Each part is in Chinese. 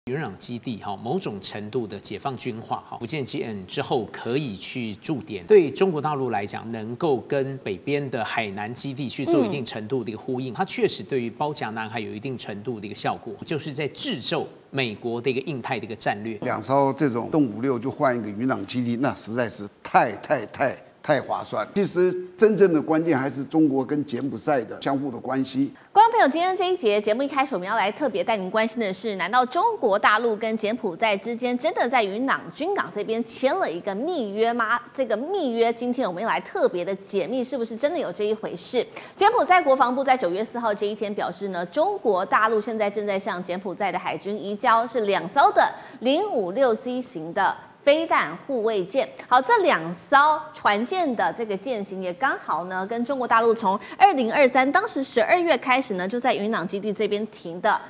云壤基地某种程度的解放军化福建舰之后可以去驻点，对中国大陆来讲，能够跟北边的海南基地去做一定程度的一个呼应，它确实对于包夹南海有一定程度的一个效果，就是在制咒美国的一个印太的一个战略。 2艘这种动556就换一个云壤基地，那实在是太划算了。其实真正的关键还是中国跟柬埔寨的相互的关系。 观众朋友，今天这一节节目一开始，我们要来特别带您关心的是，难道中国大陆跟柬埔寨之间真的在云壤军港这边签了一个密约吗？这个密约，今天我们要来特别的解密，是不是真的有这一回事？柬埔寨国防部在9月4号这一天表示呢，中国大陆现在正在向柬埔寨的海军移交是2艘的056C 型的飞弹护卫舰。好，这2艘船舰的这个舰型也刚好呢，跟中国大陆从2023当时12月开始呢，就在云壤基地这边停的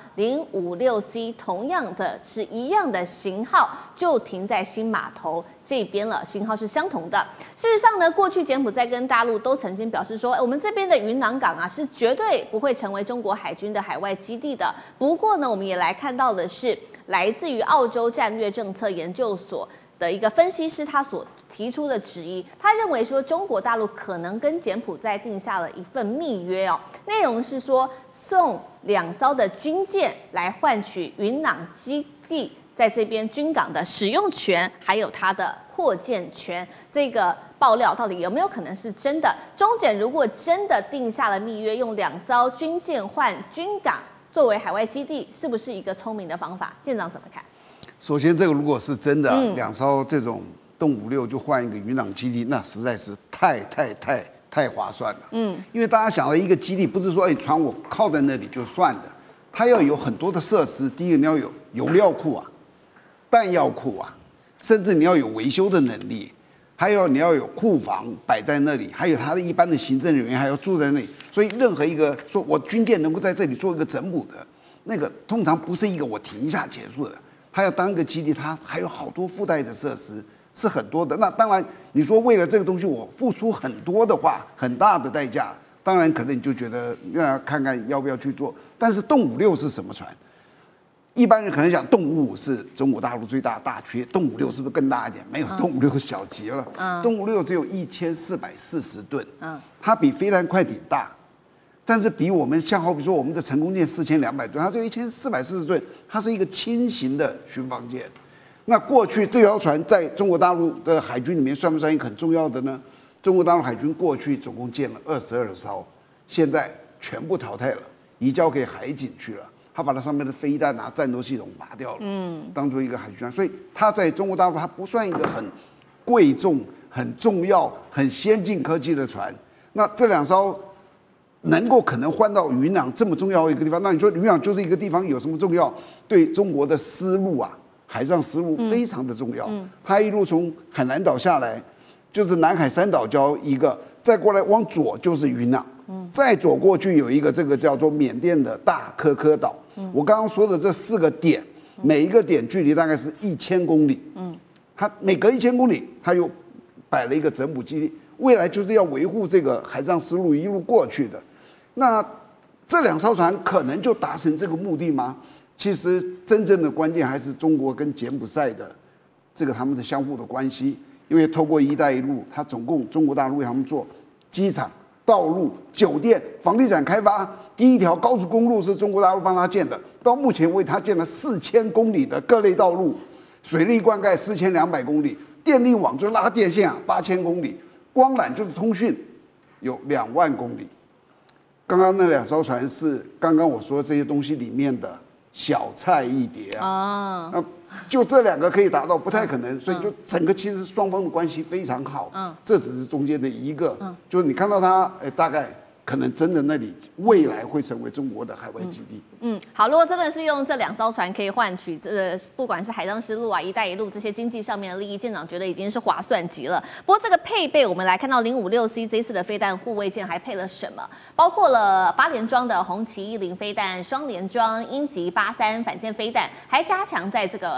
056C， 同样的是一样的型号，就停在新码头这边了，型号是相同的。事实上呢，过去柬埔寨跟大陆都曾经表示说，我们这边的云壤港啊，是绝对不会成为中国海军的海外基地的。不过呢，我们也来看到的是，来自于澳洲战略政策研究所的一个分析师，他所提出的质疑，他认为说中国大陆可能跟柬埔寨定下了一份密约哦，内容是说送2艘的军舰来换取云壤基地在这边军港的使用权，还有它的扩建权。这个爆料到底有没有可能是真的？中检如果真的定下了密约，用2艘军舰换军港作为海外基地，是不是一个聪明的方法？舰长怎么看？ 首先，这个如果是真的，2艘这种动556就换一个云壤基地，那实在是太划算了。因为大家想到一个基地，不是说船我靠在那里就算的，它要有很多的设施。第一个，你要有油料库啊、弹药库啊，甚至你要有维修的能力，还有你要有库房摆在那里，还有它的一般的行政人员还要住在那里。所以，任何一个说我军舰能够在这里做一个整补的，那个通常不是一个我停一下结束的。它要当一个基地，它还有好多附带的设施，是很多的。那当然，你说为了这个东西我付出很多的话，很大的代价，当然可能你就觉得要看看要不要去做。但是动556是什么船？一般人可能讲动555是中国大陆最大的大缺，动556是不是更大一点？没有，动556小极了。动556只有1440吨，它比飞弹快艇大。但是比我们像好比说我们的成功舰4200吨，它只有1440吨，它是一个轻型的巡防舰。那过去这条船在中国大陆的海军里面算不算一个很重要的呢？中国大陆海军过去总共建了22艘，现在全部淘汰了，移交给海警去了。他把它上面的飞弹啊、战斗系统拔掉了，当做一个海军船，所以它在中国大陆它不算一个很贵重、很重要、很先进科技的船。那这2艘能够可能换到云壤这么重要的一个地方，那你说云壤就是一个地方有什么重要？对中国的丝路啊，海上丝路非常的重要。它一路从海南岛下来，就是南海3岛礁一个，再过来往左就是云壤，再左过去有一个这个叫做缅甸的大科科岛。我刚刚说的这4个点，每一个点距离大概是1000公里。它每隔1000公里，它又摆了一个整补基地，未来就是要维护这个海上丝路一路过去的。那这2艘船可能就达成这个目的吗？其实真正的关键还是中国跟柬埔寨的这个他们的相互的关系。因为透过“一带一路”，它总共中国大陆为他们做机场、道路、酒店、房地产开发。第1条高速公路是中国大陆帮他建的，到目前为他建了4000公里的各类道路，水利灌溉4200公里，电力网就拉电线8000公里，光缆就是通讯有2万公里。刚刚那2艘船是刚刚我说这些东西里面的小菜一碟啊，就这2个可以达到，不太可能，所以就整个其实双方的关系非常好，这只是中间的一个，就是你看到它，大概可能真的那里未来会成为中国的海外基地。 好，如果真的是用这2艘船可以换取不管是海上丝路啊、一带一路这些经济上面的利益，舰长觉得已经是划算极了。不过这个配备，我们来看到056C 这次的飞弹护卫舰还配了什么？包括了8连装的红旗10飞弹、双联装鹰击83反舰飞弹，还加强在这个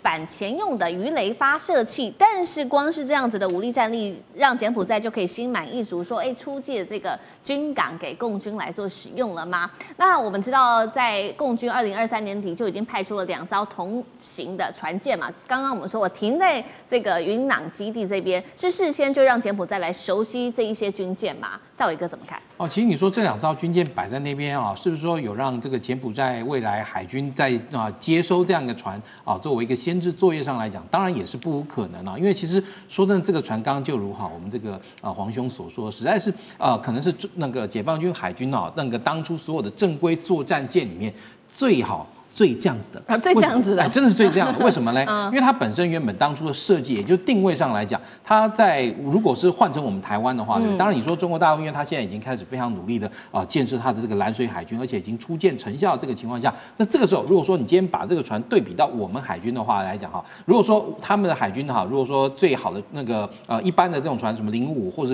板前用的鱼雷发射器，但是光是这样子的武力战力，让柬埔寨就可以心满意足说，出借这个军港给共军来做使用了吗？那我们知道，在共军2023年底就已经派出了2艘同型的船舰嘛。刚刚我们说我停在这个云朗基地这边，是事先就让柬埔寨来熟悉这一些军舰嘛？赵伟哥怎么看？ 其实你说这2艘军舰摆在那边啊，是不是说有让这个柬埔寨未来海军在接收这样一个船啊，作为一个先制作业上来讲，当然也是不无可能啊。因为其实说真的，这个船刚刚就如我们这个黄兄所说，实在是可能是那个解放军海军那个当初所有的正规作战舰里面最这样子的， 最这样子的， 真的是最这样的。为什么呢？因为它本身原本当初的设计，也就定位上来讲，它在如果是换成我们台湾的话，当然你说中国大陆，因为它现在已经开始非常努力的建设它的这个蓝水海军，而且已经初见成效的这个情况下，那这个时候如果说你今天把这个船对比到我们海军的话来讲如果说他们的海军如果说最好的那个一般的这种船，什么055或者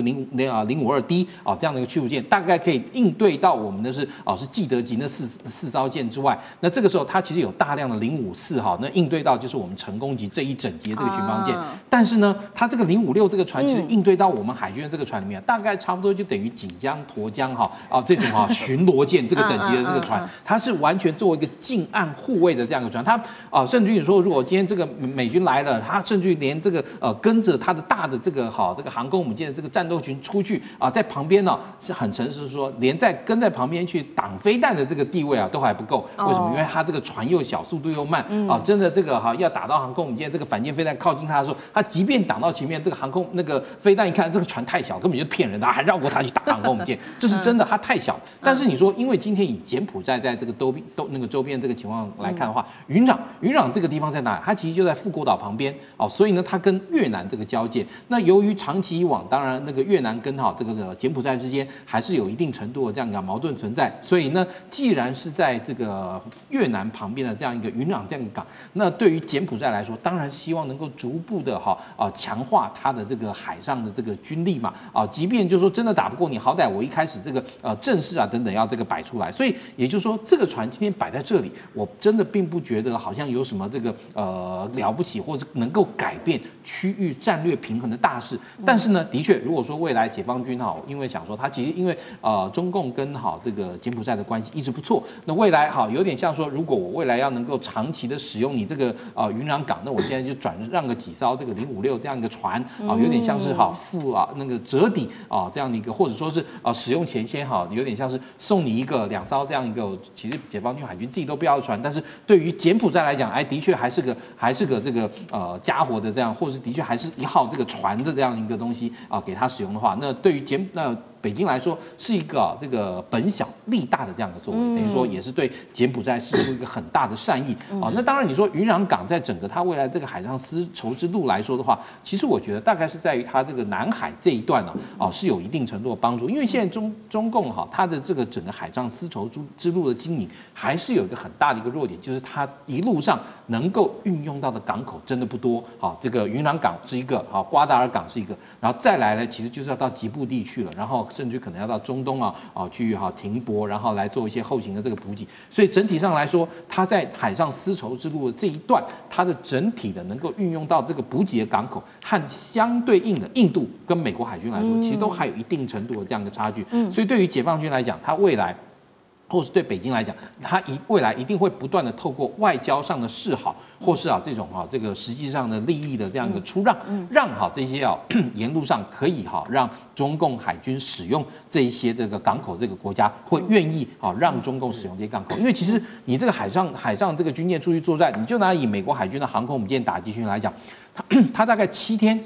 052D 这样的一个驱逐舰，大概可以应对到我们的是基德级那四艘舰之外，那这个时候它其实有大量的054那应对到就是我们成功级这一整级的这个巡防舰，但是呢，它这个056这个船其实应对到我们海军的这个船里面，大概差不多就等于锦江、沱江这种巡逻舰这个等级的这个船，它是完全作为一个近岸护卫的这样一个船，它甚至于说，如果今天这个美军来了，它甚至于连这个跟着它的大的这个航空母舰的这个战斗群出去在旁边是很诚实说，连跟在旁边去挡飞弹的这个地位都还不够，为什么？因为它这个船又小，速度又慢真的这个要打到航空母舰这个反舰飞弹靠近它的时候，它即便挡到前面这个航空那个飞弹一看这个船太小，根本就骗人的，还绕过它去打航空母舰，这是真的，它太小。但是你说，因为今天以柬埔寨在这个那个周边这个情况来看的话，云壤这个地方在哪里？它其实就在富国岛旁边所以呢，它跟越南这个交界。那由于长期以往，当然那个越南跟这个柬埔寨之间还是有一定程度的这样一个矛盾存在，所以呢，既然是在这个越南旁边的这样一个云壤这样一个港，那对于柬埔寨来说，当然希望能够逐步的强化它的这个海上的这个军力嘛即便就是说真的打不过你，好歹我一开始这个阵势等等要这个摆出来，所以也就是说这个船今天摆在这里，我真的并不觉得好像有什么这个了不起或者能够改变区域战略平衡的大事。但是呢，的确如果说未来解放军因为想说它其实因为中共跟这个柬埔寨的关系一直不错，那未来有点像说，如果我未来要能够长期的使用你这个云壤港，那我现在就转让个几艘这个056这样一个船有点像是付那个折抵这样的一个，或者说是使用前先有点像是送你2艘这样一个，其实解放军海军自己都不要的船，但是对于柬埔寨来讲，的确还是个这个家伙的这样，或是的确还是一号这个船的这样一个东西给他使用的话，那对于北京来说是一个这个本小利大的这样的作为，等于说也是对柬埔寨释出一个很大的善意那当然你说云壤港在整个它未来这个海上丝绸之路来说的话，其实我觉得大概是在于它这个南海这一段是有一定程度的帮助，因为现在中共它的这个整个海上丝绸之路的经营还是有一个很大的一个弱点，就是它一路上能够运用到的港口真的不多这个云壤港是一个瓜达尔港是一个，然后再来呢，其实就是要到吉布地去了，然后甚至可能要到中东去停泊，然后来做一些后勤的这个补给。所以整体上来说，它在海上丝绸之路的这一段，它的整体的能够运用到这个补给的港口，和相对应的印度跟美国海军来说，其实都还有一定程度的这样的差距。所以对于解放军来讲，它未来或是对北京来讲，它未来一定会不断的透过外交上的示好，或是这种这个实际上的利益的这样一个出让，让这些沿路上可以让中共海军使用这一些这个港口，这个国家会愿意让中共使用这些港口，因为其实你这个海上这个军舰出去作战，你就拿以美国海军的航空母舰打击群来讲，它大概7天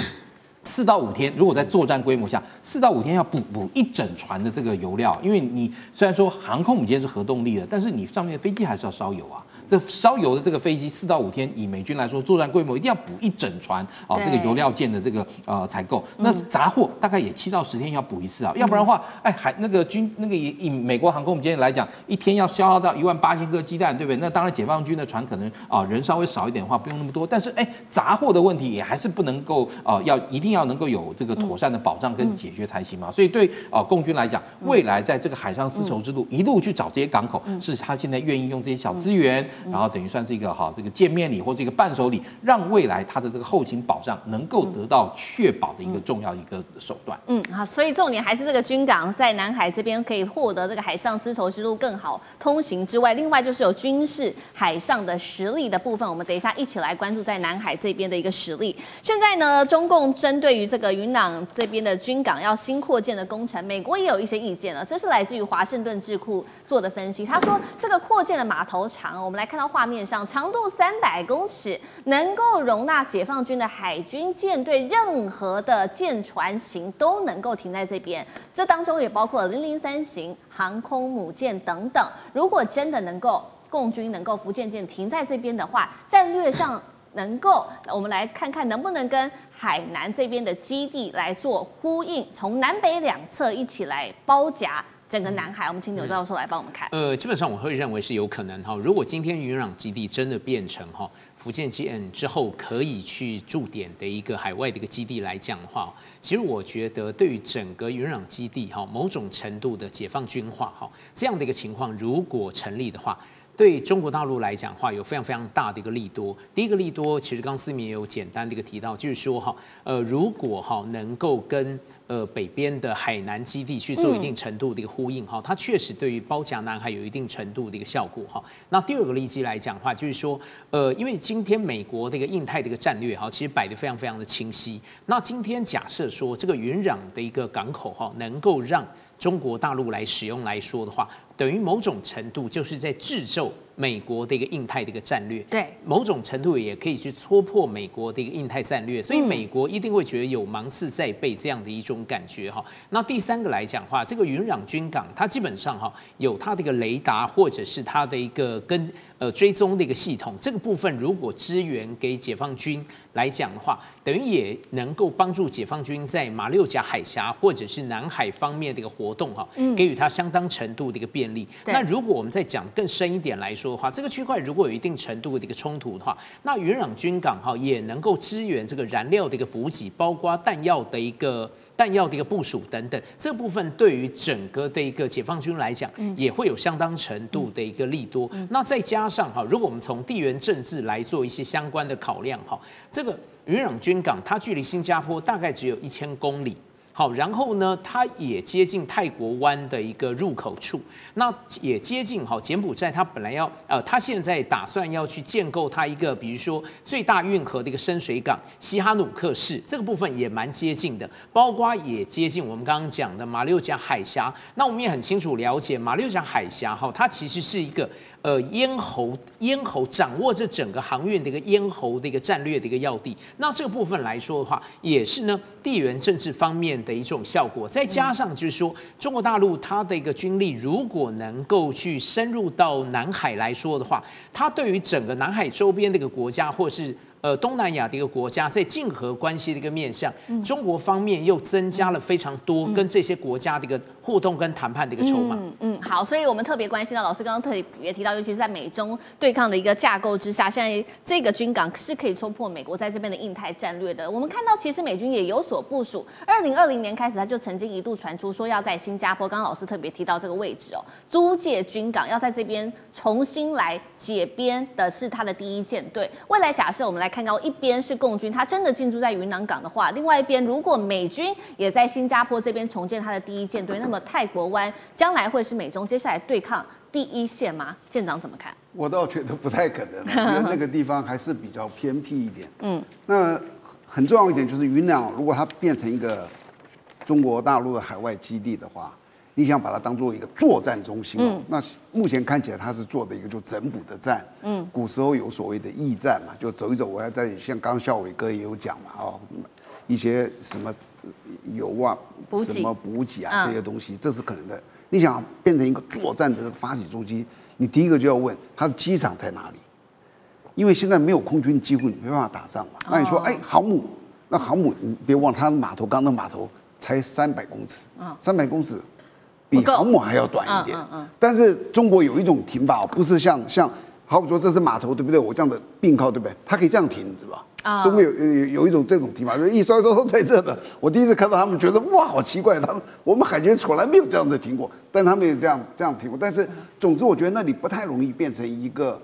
4到5天，如果在作战规模下，4到5天要补一整船的这个油料，因为你虽然说航空母舰是核动力的，但是你上面的飞机还是要烧油啊。这烧油的这个飞机4到5天，以美军来说，作战规模一定要补一整船这个油料件的这个采购。那杂货大概也7到10天要补一次要不然的话，以美国航空母舰来讲，一天要消耗到18000颗鸡蛋，对不对？那当然解放军的船可能人稍微少一点的话，不用那么多，但是杂货的问题也还是不能够一定要能够有这个妥善的保障跟解决才行嘛。所以对共军来讲，未来在这个海上丝绸之路一路去找这些港口，是他现在愿意用这些小资源然后等于算是一个这个见面礼或者一个伴手礼，让未来它的这个后勤保障能够得到确保的一个重要一个手段。 好，所以重点还是这个军港在南海这边可以获得这个海上丝绸之路更好通行之外，另外就是有军事海上的实力的部分，我们等一下一起来关注在南海这边的一个实力。现在呢，中共针对于这个云朗这边的军港要新扩建的工程，美国也有一些意见了。这是来自于华盛顿智库做的分析，他说这个扩建的码头长，我们来看到画面上，长度300公尺，能够容纳解放军的海军舰队任何的舰船型都能够停在这边，这当中也包括了003型航空母舰等等。如果真的能够共军能够福建舰停在这边的话，战略上能够，我们来看看能不能跟海南这边的基地来做呼应，从南北两侧一起来包夹整个南海。我们请柳教授来帮我们看。 基本上我会认为是有可能哈。如果今天云朗基地真的变成福建舰之后可以去驻点的一个海外的一个基地来讲的话，其实我觉得对于整个云朗基地某种程度的解放军化这样的一个情况，如果成立的话，对中国大陆来讲的话，有非常非常大的一个利多。第一个利多，其实刚思明也有简单的一个提到，就是说如果能够跟北边的海南基地去做一定程度的一个呼应它确实对于包夹南海有一定程度的一个效果那第二个例子来讲的话，就是说因为今天美国的一个印太的一个战略其实摆得非常非常的清晰。那今天假设说这个云壤的一个港口能够让中国大陆来使用来说的话，等于某种程度就是在制奏美国的一个印太的一个战略， 对， 某种程度也可以去戳破美国的一个印太战略，所以美国一定会觉得有芒刺在背这样的一种感觉那第三个来讲的话，这个云壤军港它基本上有它的一个雷达或者是它的一个追踪的一个系统，这个部分如果支援给解放军来讲的话，等于也能够帮助解放军在马六甲海峡或者是南海方面的一个活动给予它相当程度的一个便利。那如果我们再讲更深一点来说的话，这个区块如果有一定程度的一个冲突的话，那云壤军港也能够支援这个燃料的一个补给，包括弹药的一个部署等等，这个部分对于整个的一个解放军来讲，也会有相当程度的一个利多。那再加上如果我们从地缘政治来做一些相关的考量这个云壤军港它距离新加坡大概只有1000公里。好，然后呢，它也接近泰国湾的一个入口处，那也接近柬埔寨，它本来要它现在打算要去建构它一个，比如说最大运河的一个深水港西哈努克市，这个部分也蛮接近的，包括也接近我们刚刚讲的马六甲海峡。那我们也很清楚了解，马六甲海峡它其实是一个咽喉掌握这整个航运的一个咽喉的一个战略的一个要地。那这个部分来说的话，也是呢地缘政治方面的一种效果。再加上就是说，中国大陆它的一个军力如果能够去深入到南海来说的话，它对于整个南海周边的一个国家或是东南亚的一个国家在竞合关系的一个面向，中国方面又增加了非常多跟这些国家的一个互动跟谈判的一个筹码。 好，所以我们特别关心到，老师刚刚特别提到，尤其是在美中对抗的一个架构之下，现在这个军港是可以戳破美国在这边的印太战略的。我们看到，其实美军也有所部署。2020年开始，他就曾经一度传出说要在新加坡，刚刚老师特别提到这个位置租借军港，要在这边重新来解编的是他的第一舰队。未来假设我们来看到，一边是共军，他真的进驻在云南港的话，另外一边如果美军也在新加坡这边重建他的第一舰队，那么泰国湾将来会是美中接下来对抗第一线吗？舰长怎么看？ 我倒觉得不太可能，因为那个地方还是比较偏僻一点。那很重要一点就是云南，如果它变成一个中国大陆的海外基地的话，你想把它当做一个作战中心那目前看起来它是做的一个就整补的战。古时候有所谓的驿站嘛，就走一走，我要在像刚孝伟哥也有讲嘛一些什么油啊、什么补给啊这些东西，这是可能的。你想变成一个作战的发起中心，你第一个就要问它的机场在哪里，因为现在没有空军，几乎你没办法打仗嘛。那你说，航母，那航母你别忘了，它的码头刚刚码头才300公尺，300公尺比航母还要短一点。但是中国有一种停法，不是像好比说这是码头对不对？我这样的并靠对不对？它可以这样停，是吧？中国有一种这种停法，就一艘在这的。我第一次看到他们觉得哇，好奇怪，我们海军从来没有这样的停过，但他们也这样停过。但是总之，我觉得那里不太容易变成一个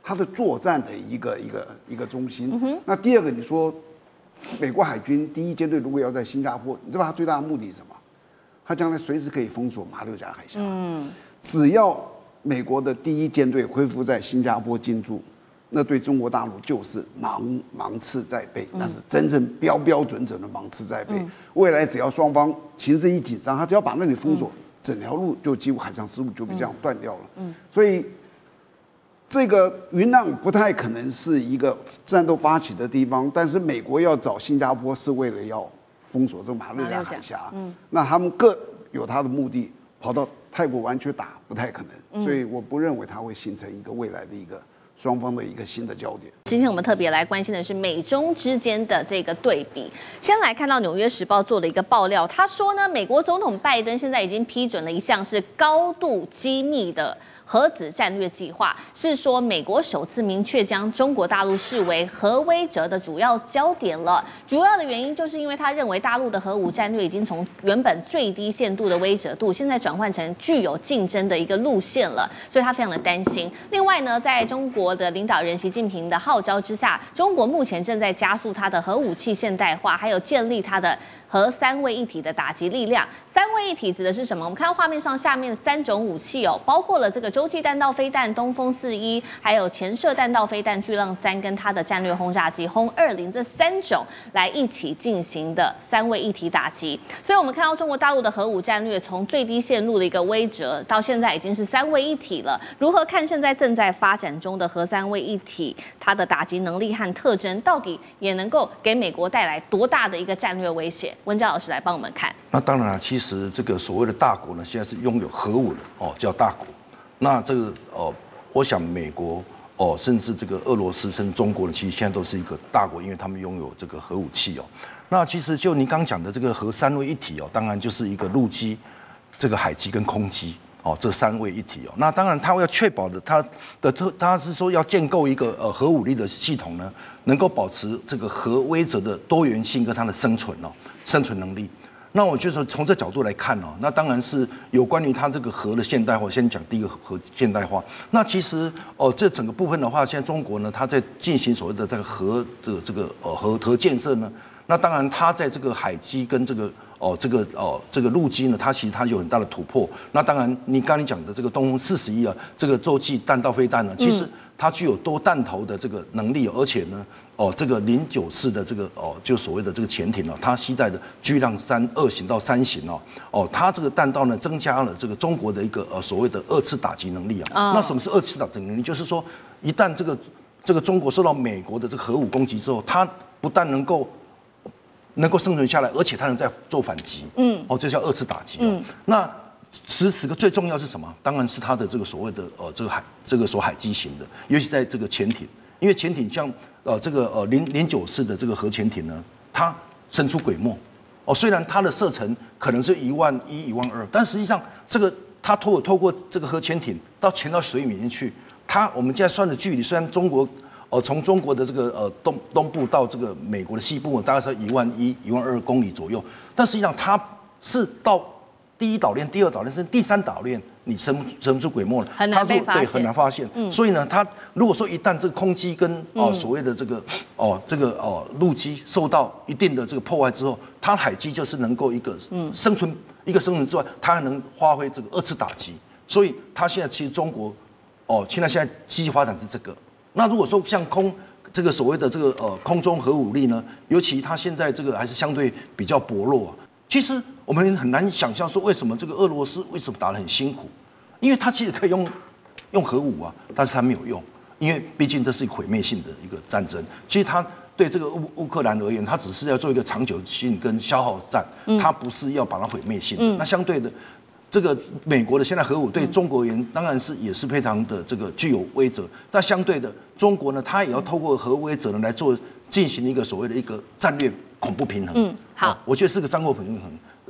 它的作战的一个中心。那第二个，你说美国海军第一舰队如果要在新加坡，你知道它最大的目的是什么？它将来随时可以封锁马六甲海峡。只要美国的第一舰队恢复在新加坡进驻，那对中国大陆就是芒刺在背，那是真正标准的芒刺在背。未来只要双方形势一紧张，他只要把那里封锁，整条路就几乎海上丝路就被这样断掉了。所以这个云南不太可能是一个战斗发起的地方，但是美国要找新加坡是为了要封锁这个马六甲海峡。那他们各有他的目的，跑到泰国湾去打不太可能，所以我不认为它会形成一个未来的一个双方的一个新的焦点。 今天我们特别来关心的是美中之间的这个对比。先来看到《纽约时报》做的一个爆料，他说呢，美国总统拜登现在已经批准了一项是高度机密的核子战略计划，是说美国首次明确将中国大陆视为核威慑的主要焦点了。主要的原因就是因为他认为大陆的核武战略已经从原本最低限度的威慑度，现在转换成具有竞争的一个路线了，所以他非常的担心。另外呢，在中国的领导人习近平的号召之下，中国目前正在加速它的核武器现代化，还有建立它的核三位一体的打击力量。三位一体指的是什么？我们看到画面上下面3种武器哦，包括了这个洲际弹道飞弹东风41，还有潜射弹道飞弹巨浪3跟它的战略轰炸机轰20这3种来一起进行的三位一体打击。所以我们看到中国大陆的核武战略从最低限度的一个威慑，到现在已经是三位一体了。如何看现在正在发展中的核三位一体，它的打击能力和特征，到底也能够给美国带来多大的一个战略威胁？文佳老师来帮我们看。 那当然了，其实这个所谓的大国呢，现在是拥有核武的哦，叫大国。那这个我想美国甚至这个俄罗斯甚至中国呢，其实现在都是一个大国，因为他们拥有这个核武器哦。那其实就您刚讲的这个核三位一体哦，当然就是一个陆基、这个海基跟空基哦，这三位一体哦。那当然它要确保的它是说要建构一个核武力的系统呢，能够保持这个核威慑的多元性跟它的生存能力。那我觉得从这角度来看哦，那当然是有关于它这个核的现代化。先讲第一个核现代化。那其实这整个部分的话，现在中国呢，它在进行所谓的这个核的这个核建设呢。那当然，它在这个海基跟这个陆基呢，它其实它有很大的突破。那当然，你刚才讲的这个东风41啊，这个洲际弹道飞弹呢，其实它具有多弹头的这个能力，而且呢，这个09式的这个就所谓的这个潜艇它携带的巨浪2型到3型它这个弹道呢，增加了这个中国的一个所谓的2次打击能力啊。那什么是2次打击能力？就是说，一旦这个中国受到美国的这个核武攻击之后，它不但能够生存下来，而且它能再做反击。这叫2次打击。那此刻最重要是什么？当然是它的这个所谓的这个海基型的，尤其在这个潜艇，因为潜艇像这个09式的这个核潜艇呢，它伸出轨末虽然它的射程可能是11000、12000，但实际上这个它透过这个核潜艇潜到水里面去，我们现在算的距离，虽然中国从中国的这个东部到这个美国的西部大概是11000、12000公里左右，但实际上它是到第1岛链、第2岛链甚至第3岛链，你伸不出轨末了， 很难被发现， 对，很难发现。所以呢，它如果说一旦这个空机跟所谓的这个陆基受到一定的这个破坏之后，它海基就是能够一个生存之外，它还能发挥这个2次打击。所以它现在其实中国现在积极发展是这个。那如果说像这个所谓的这个空中核武力呢，尤其它现在这个还是相对比较薄弱其实我们很难想象说为什么这个俄罗斯为什么打得很辛苦，因为它其实可以用核武但是它没有用，因为毕竟这是一个毁灭性的一个战争。其实它对这个乌克兰而言，它只是要做一个长久性跟消耗战，它不是要把它毁灭性。那相对的，这个美国的现在核武对中国而言，当然也是非常的这个具有威慑。但相对的，中国呢，它也要透过核威慑呢来进行一个所谓的一个战略恐怖平衡。好，我觉得是个战略平衡。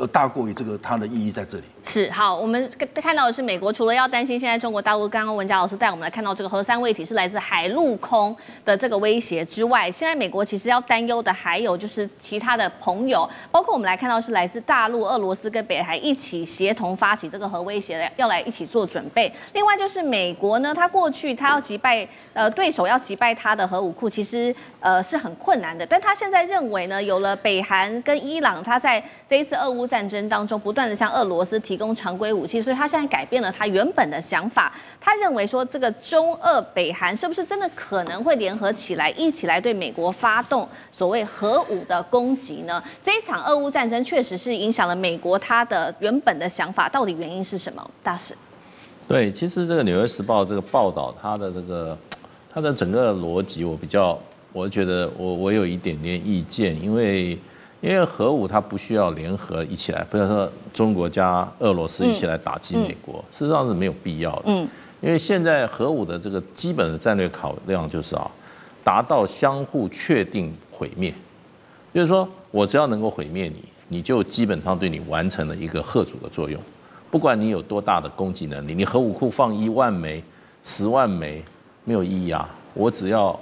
大过于这个它的意义在这里。 是好，我们看到的是美国除了要担心现在中国大陆，刚刚文佳老师带我们来看到这个核三位体是来自海陆空的这个威胁之外，现在美国其实要担忧的还有就是其他的朋友，包括我们来看到是来自大陆、俄罗斯跟北韩一起协同发起这个核威胁，要来一起做准备。另外就是美国呢，它过去它要击败对手要击败它的核武库，其实是很困难的，但他现在认为呢，有了北韩跟伊朗，他在这一次俄乌战争当中不断的向俄罗斯提供常规武器，所以他现在改变了他原本的想法。他认为说，这个中俄北韩是不是真的可能会联合起来，一起来对美国发动所谓核武的攻击呢？这一场俄乌战争确实是影响了美国他的原本的想法，到底原因是什么？大使？ 对，其实这个《纽约时报》这个报道，它的整个逻辑，我觉得我有一点点意见，因为核武它不需要联合一起来，不要说中国加俄罗斯一起来打击美国，事实上是没有必要的。因为现在核武的这个基本的战略考量就是达到相互确定毁灭，就是说我只要能够毁灭你，你就基本上对你完成了一个吓阻的作用，不管你有多大的攻击能力，你核武库放1万枚、10万枚没有意义啊，我只要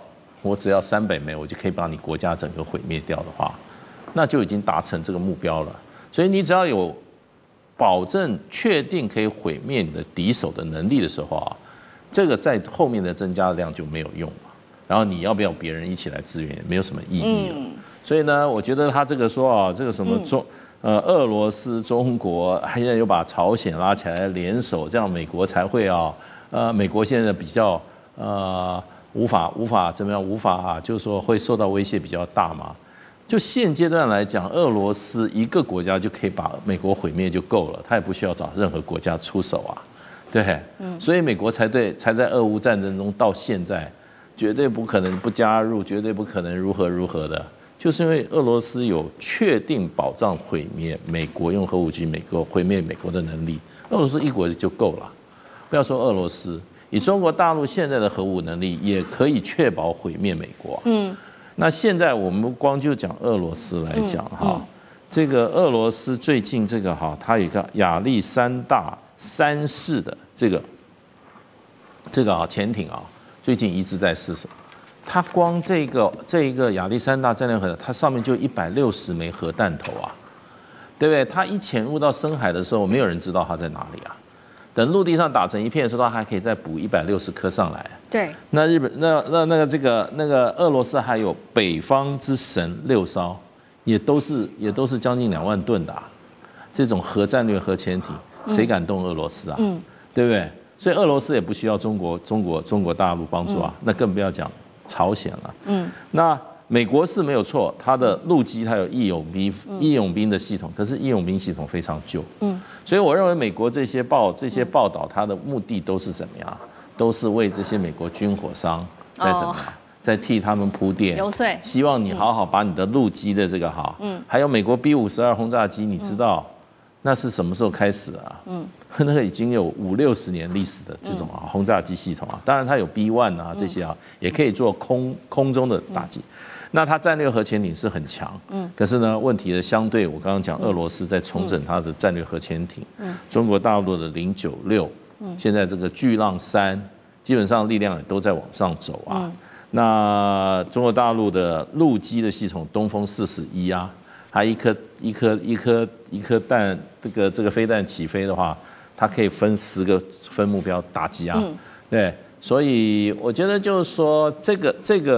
300枚，我就可以把你国家整个毁灭掉的话，那就已经达成这个目标了。所以你只要有保证确定可以毁灭你的敌手的能力的时候这个在后面的增加量就没有用了。然后你要不要别人一起来支援，也没有什么意义了。所以呢，我觉得他这个说这个什么俄罗斯、中国，现在又把朝鲜拉起来联手，这样美国才会美国现在比较无法怎么样，无法就是说会受到威胁比较大嘛。就现阶段来讲，俄罗斯一个国家就可以把美国毁灭就够了，他也不需要找任何国家出手对，所以美国才在俄乌战争中到现在绝对不可能不加入，绝对不可能如何的，就是因为俄罗斯有确定保障毁灭美国用核武器毁灭美国的能力，俄罗斯一国就够了，不要说俄罗斯，以中国大陆现在的核武能力也可以确保毁灭美国。那现在我们光就讲俄罗斯来讲这个俄罗斯最近这个它有一个亚历山大3式的这个潜艇最近一直在试射。它光这一个亚历山大战略核，它上面就160枚核弹头对不对？它一潜入到深海的时候，没有人知道它在哪里等陆地上打成一片的时候，它还可以再补160颗上来。 对， 那日本那个俄罗斯还有北方之神6艘，也都是将近2万吨的这种核战略核潜艇，谁敢动俄罗斯对不对？所以俄罗斯也不需要中国大陆帮助那更不要讲朝鲜了。那美国是没有错，它的陆基它有义勇兵的系统，可是义勇兵系统非常旧。所以我认为美国这些报道，它的目的都是怎么样？都是为这些美国军火商在怎么样，在替他们铺垫， 游说， 希望你好好把你的陆基的这个还有美国 B-52轰炸机，你知道那是什么时候开始的那个已经有50-60年历史的这种轰炸机系统当然它有 B-1这些也可以做空中的打击。那它战略核潜艇是很强，可是呢，问题的相对，我刚刚讲俄罗斯在重整它的战略核潜艇，中国大陆的096，现在这个巨浪3，基本上力量也都在往上走那中国大陆的陆基的系统东风41它一颗弹，这个飞弹起飞的话，它可以分10个分目标打击对。所以我觉得就是说，这个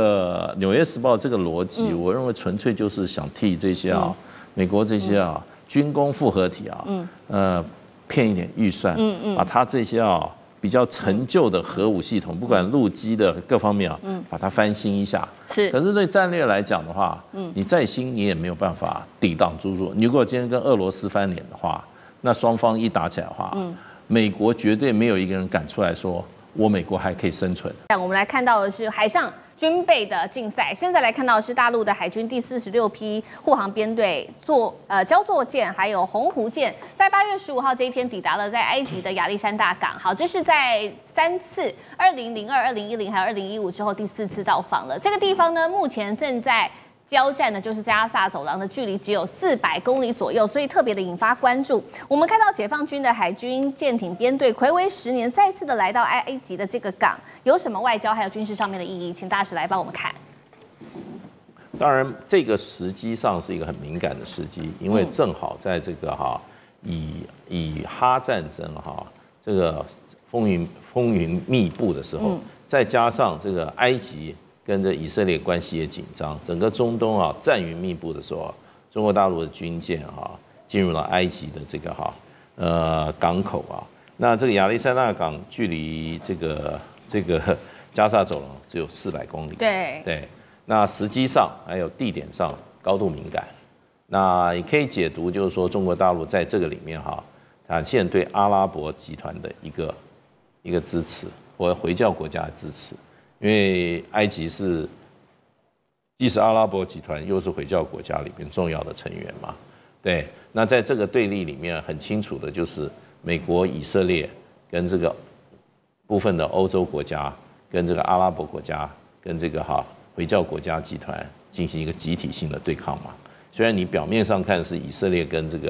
《纽约时报》这个逻辑，我认为纯粹就是想替这些美国这些军工复合体骗一点预算，把它这些比较陈旧的核武系统，不管陆基的各方面把它翻新一下。可是对战略来讲的话，你再新你也没有办法抵挡住。你如果今天跟俄罗斯翻脸的话，那双方一打起来的话，美国绝对没有一个人敢出来说，我美国还可以生存。 我们来看到的是海上军备的竞赛，现在来看到的是大陆的海军第46批护航编队焦作舰还有鸿鹄舰，在8月15号这一天抵达了在埃及的亚历山大港。好，这是在3次2002、2010还有2015之后第4次到访了。这个地方呢，目前正在交战的就是加萨走廊的距离只有400公里左右，所以特别的引发关注。我们看到解放军的海军舰艇编队睽违10年再次的来到埃及的这个港，有什么外交还有军事上面的意义？请大使来帮我们看。 当然，这个时机上是一个很敏感的时机，因为正好在这个以哈战争这个风云密布的时候，再加上这个埃及跟这以色列关系也紧张，整个中东战云密布的时候，中国大陆的军舰进入了埃及的这个港口那这个亚历山大港距离这个加沙走廊只有400公里，对。那时机上还有地点上高度敏感，那也可以解读就是说中国大陆在这个里面展现对阿拉伯集团的一个支持，或者回教国家的支持，因为埃及既是阿拉伯集团又是回教国家里面重要的成员嘛，对。那在这个对立里面很清楚的就是美国、以色列跟这个部分的欧洲国家跟这个阿拉伯国家跟这个回教国家集团进行一个集体性的对抗嘛。虽然你表面上看是以色列跟这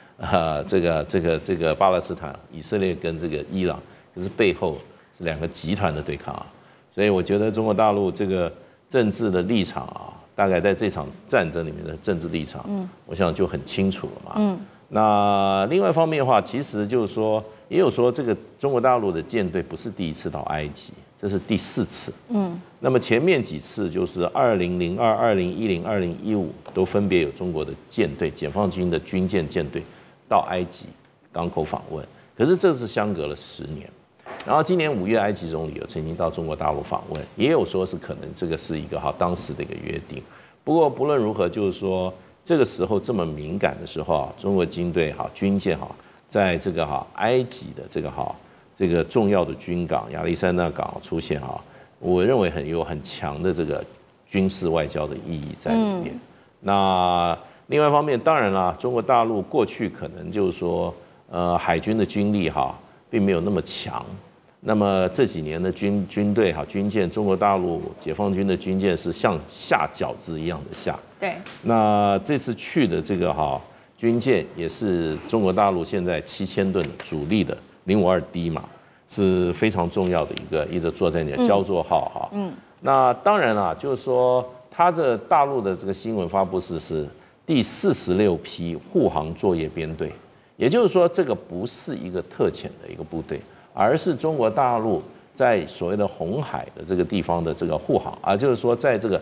个巴勒斯坦，以色列跟这个伊朗，可是背后是2个集团的对抗所以我觉得中国大陆这个政治的立场大概在这场战争里面的政治立场，我想就很清楚了嘛。那另外一方面的话，其实就是说，也有说这个中国大陆的舰队不是第一次到埃及。这是第4次，那么前面几次就是2002、2010、2015都分别有中国的舰队、解放军的军舰舰队到埃及港口访问，可是这是相隔了10年。然后今年5月，埃及总理有曾经到中国大陆访问，也有说是可能这个是一个当时的一个约定。不过不论如何，就是说这个时候这么敏感的时候中国军队军舰在这个埃及的这个重要的军港亚历山大港出现我认为有很强的这个军事外交的意义在里面。那另外一方面，当然啦，中国大陆过去可能就是说海军的军力并没有那么强。那么这几年的军队军舰，中国大陆解放军的军舰是像下饺子一样的下。对。那这次去的这个军舰也是中国大陆现在7000吨主力的。052D 嘛，是非常重要的一个作战点，焦作号那当然啦，就是说，它这大陆的这个新闻发布是第46批护航作业编队，也就是说，这个不是一个特遣的一个部队，而是中国大陆在所谓的红海的这个地方的这个护航就是说，在这个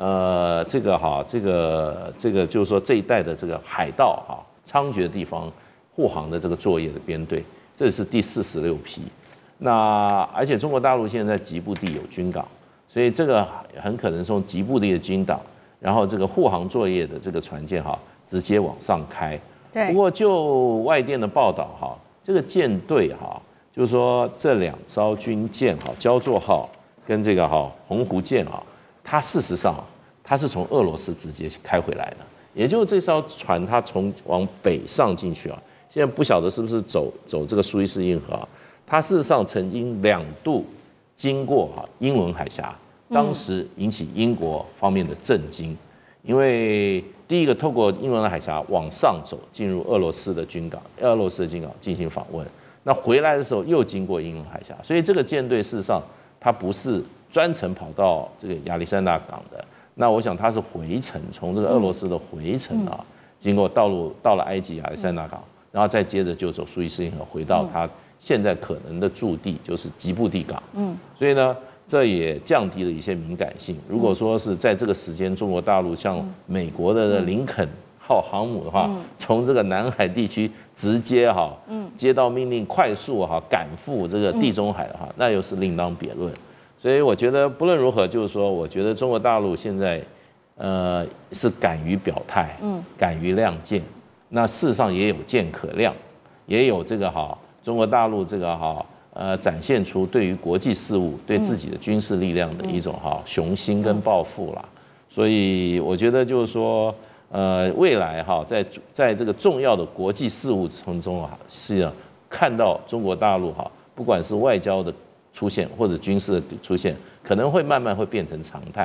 就是说这一带的这个海盗猖獗的地方护航的这个作业的编队。这是第46批，那而且中国大陆现在在吉布地有军港，所以这个很可能是从吉布地的军港，然后这个护航作业的这个船舰直接往上开。不过就外电的报道这个舰队就是说这2艘军舰焦作号跟这个鸿鹄舰它事实上它是从俄罗斯直接开回来的，也就是这艘船它往北上进去现在不晓得是不是走这个苏伊士运河它事实上曾经2度经过英伦海峡，当时引起英国方面的震惊，因为第一个透过英伦海峡往上走，进入俄罗斯的军港进行访问，那回来的时候又经过英伦海峡，所以这个舰队事实上它不是专程跑到这个亚历山大港的，那我想它是回程，从这个俄罗斯的回程经过到了埃及亚历山大港。然后再接着就走苏伊士运河回到他现在可能的驻地，就是吉布地港。所以呢，这也降低了一些敏感性。如果说是在这个时间，中国大陆像美国的林肯号航母的话，从这个南海地区直接接到命令，快速赶赴这个地中海的话，那又是另当别论。所以我觉得不论如何，就是说，我觉得中国大陆现在是敢于表态，敢于亮剑。那事实上也有剑可亮，也有这个中国大陆这个展现出对于国际事务、对自己的军事力量的一种雄心跟抱负啦。所以我觉得就是说，未来在这个重要的国际事务中是看到中国大陆不管是外交的出现或者军事的出现，可能会慢慢会变成常态。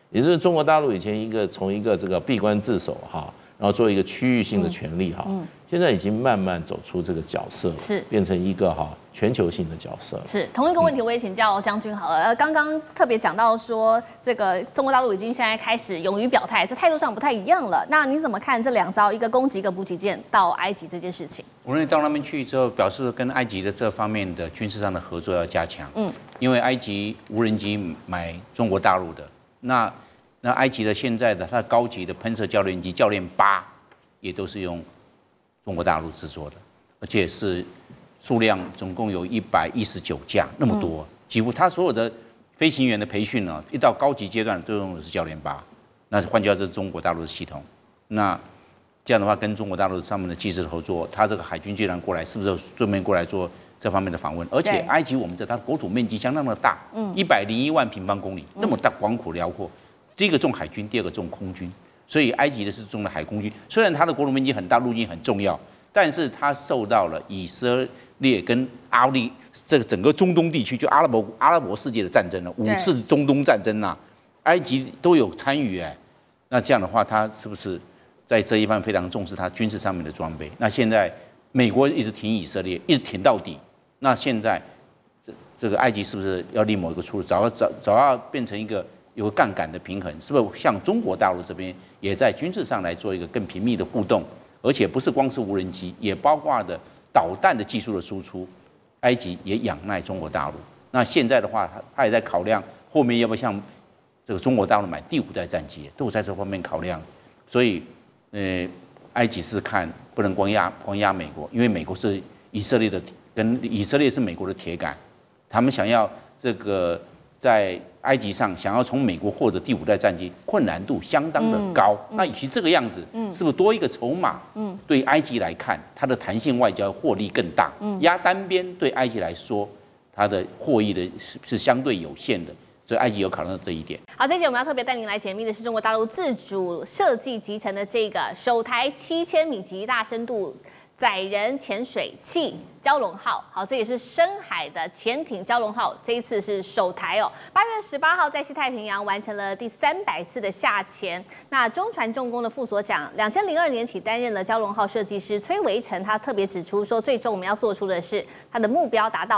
也就是中国大陆以前从一个这个闭关自守哈，然后做一个区域性的权力哈，现在已经慢慢走出这个角色， 是变成一个全球性的角色。 是同一个问题，我也请教将军好了。刚刚特别讲到说，这个中国大陆已经现在开始勇于表态，这态度上不太一样了。那你怎么看这2艘一个攻击一个补给舰到埃及这件事情？ 我认为到那边去之后，表示跟埃及的这方面的军事上的合作要加强。因为埃及无人机买中国大陆的，那埃及的现在的它的高级的喷射教练机教练8也都是用中国大陆制作的，而且是数量总共有119架，那么多，几乎他所有的飞行员的培训呢，一到高级阶段都用的是教练8，那换句话说，这是中国大陆的系统。那这样的话，跟中国大陆上面的技师合作，他这个海军既然过来，是不是顺便过来做这方面的访问？而且埃及我们知道，它国土面积相当的大，101万平方公里，那么大广阔辽阔。第一个重海军，第二个重空军，所以埃及的是重的海空军。虽然它的国土面积很大，陆军很重要，但是它受到了以色列跟阿利这个整个中东地区，就阿拉伯世界的战争了，5次中东战争啊，埃及都有参与哎。那这样的话，它是不是在这一方非常重视它军事上面的装备？那现在美国一直挺以色列，一直挺到底。那现在这个埃及是不是要另谋一个出路？早要变成一个有个杠杆的平衡，是不是像中国大陆这边也在军事上来做一个更频密的互动？而且不是光是无人机，也包括的导弹的技术的输出，埃及也仰赖中国大陆。那现在的话，他也在考量后面要不要向这个中国大陆买第5代战机，都有在这方面考量。所以，埃及是看不能光压美国，因为美国是以色列的，跟以色列是美国的铁杆，他们想要这个在埃及上想要从美国获得第5代战机，困难度相当的高。那与其这个样子，是不是多一个筹码？对埃及来看，它的弹性外交获利更大。压单边对埃及来说，它的获益的是相对有限的。所以埃及有考虑到这一点。 好，这一节我们要特别带您来解密的是中国大陆自主设计集成的这个首台7000米级大深度载人潜水器蛟龙号。好，这也是深海的潜艇蛟龙号，这一次是首台哦。8月18号在西太平洋完成了第300次的下潜。那中船重工的副所长，2002年起担任了蛟龙号设计师崔维成，他特别指出说，最终我们要做出的是他的目标达到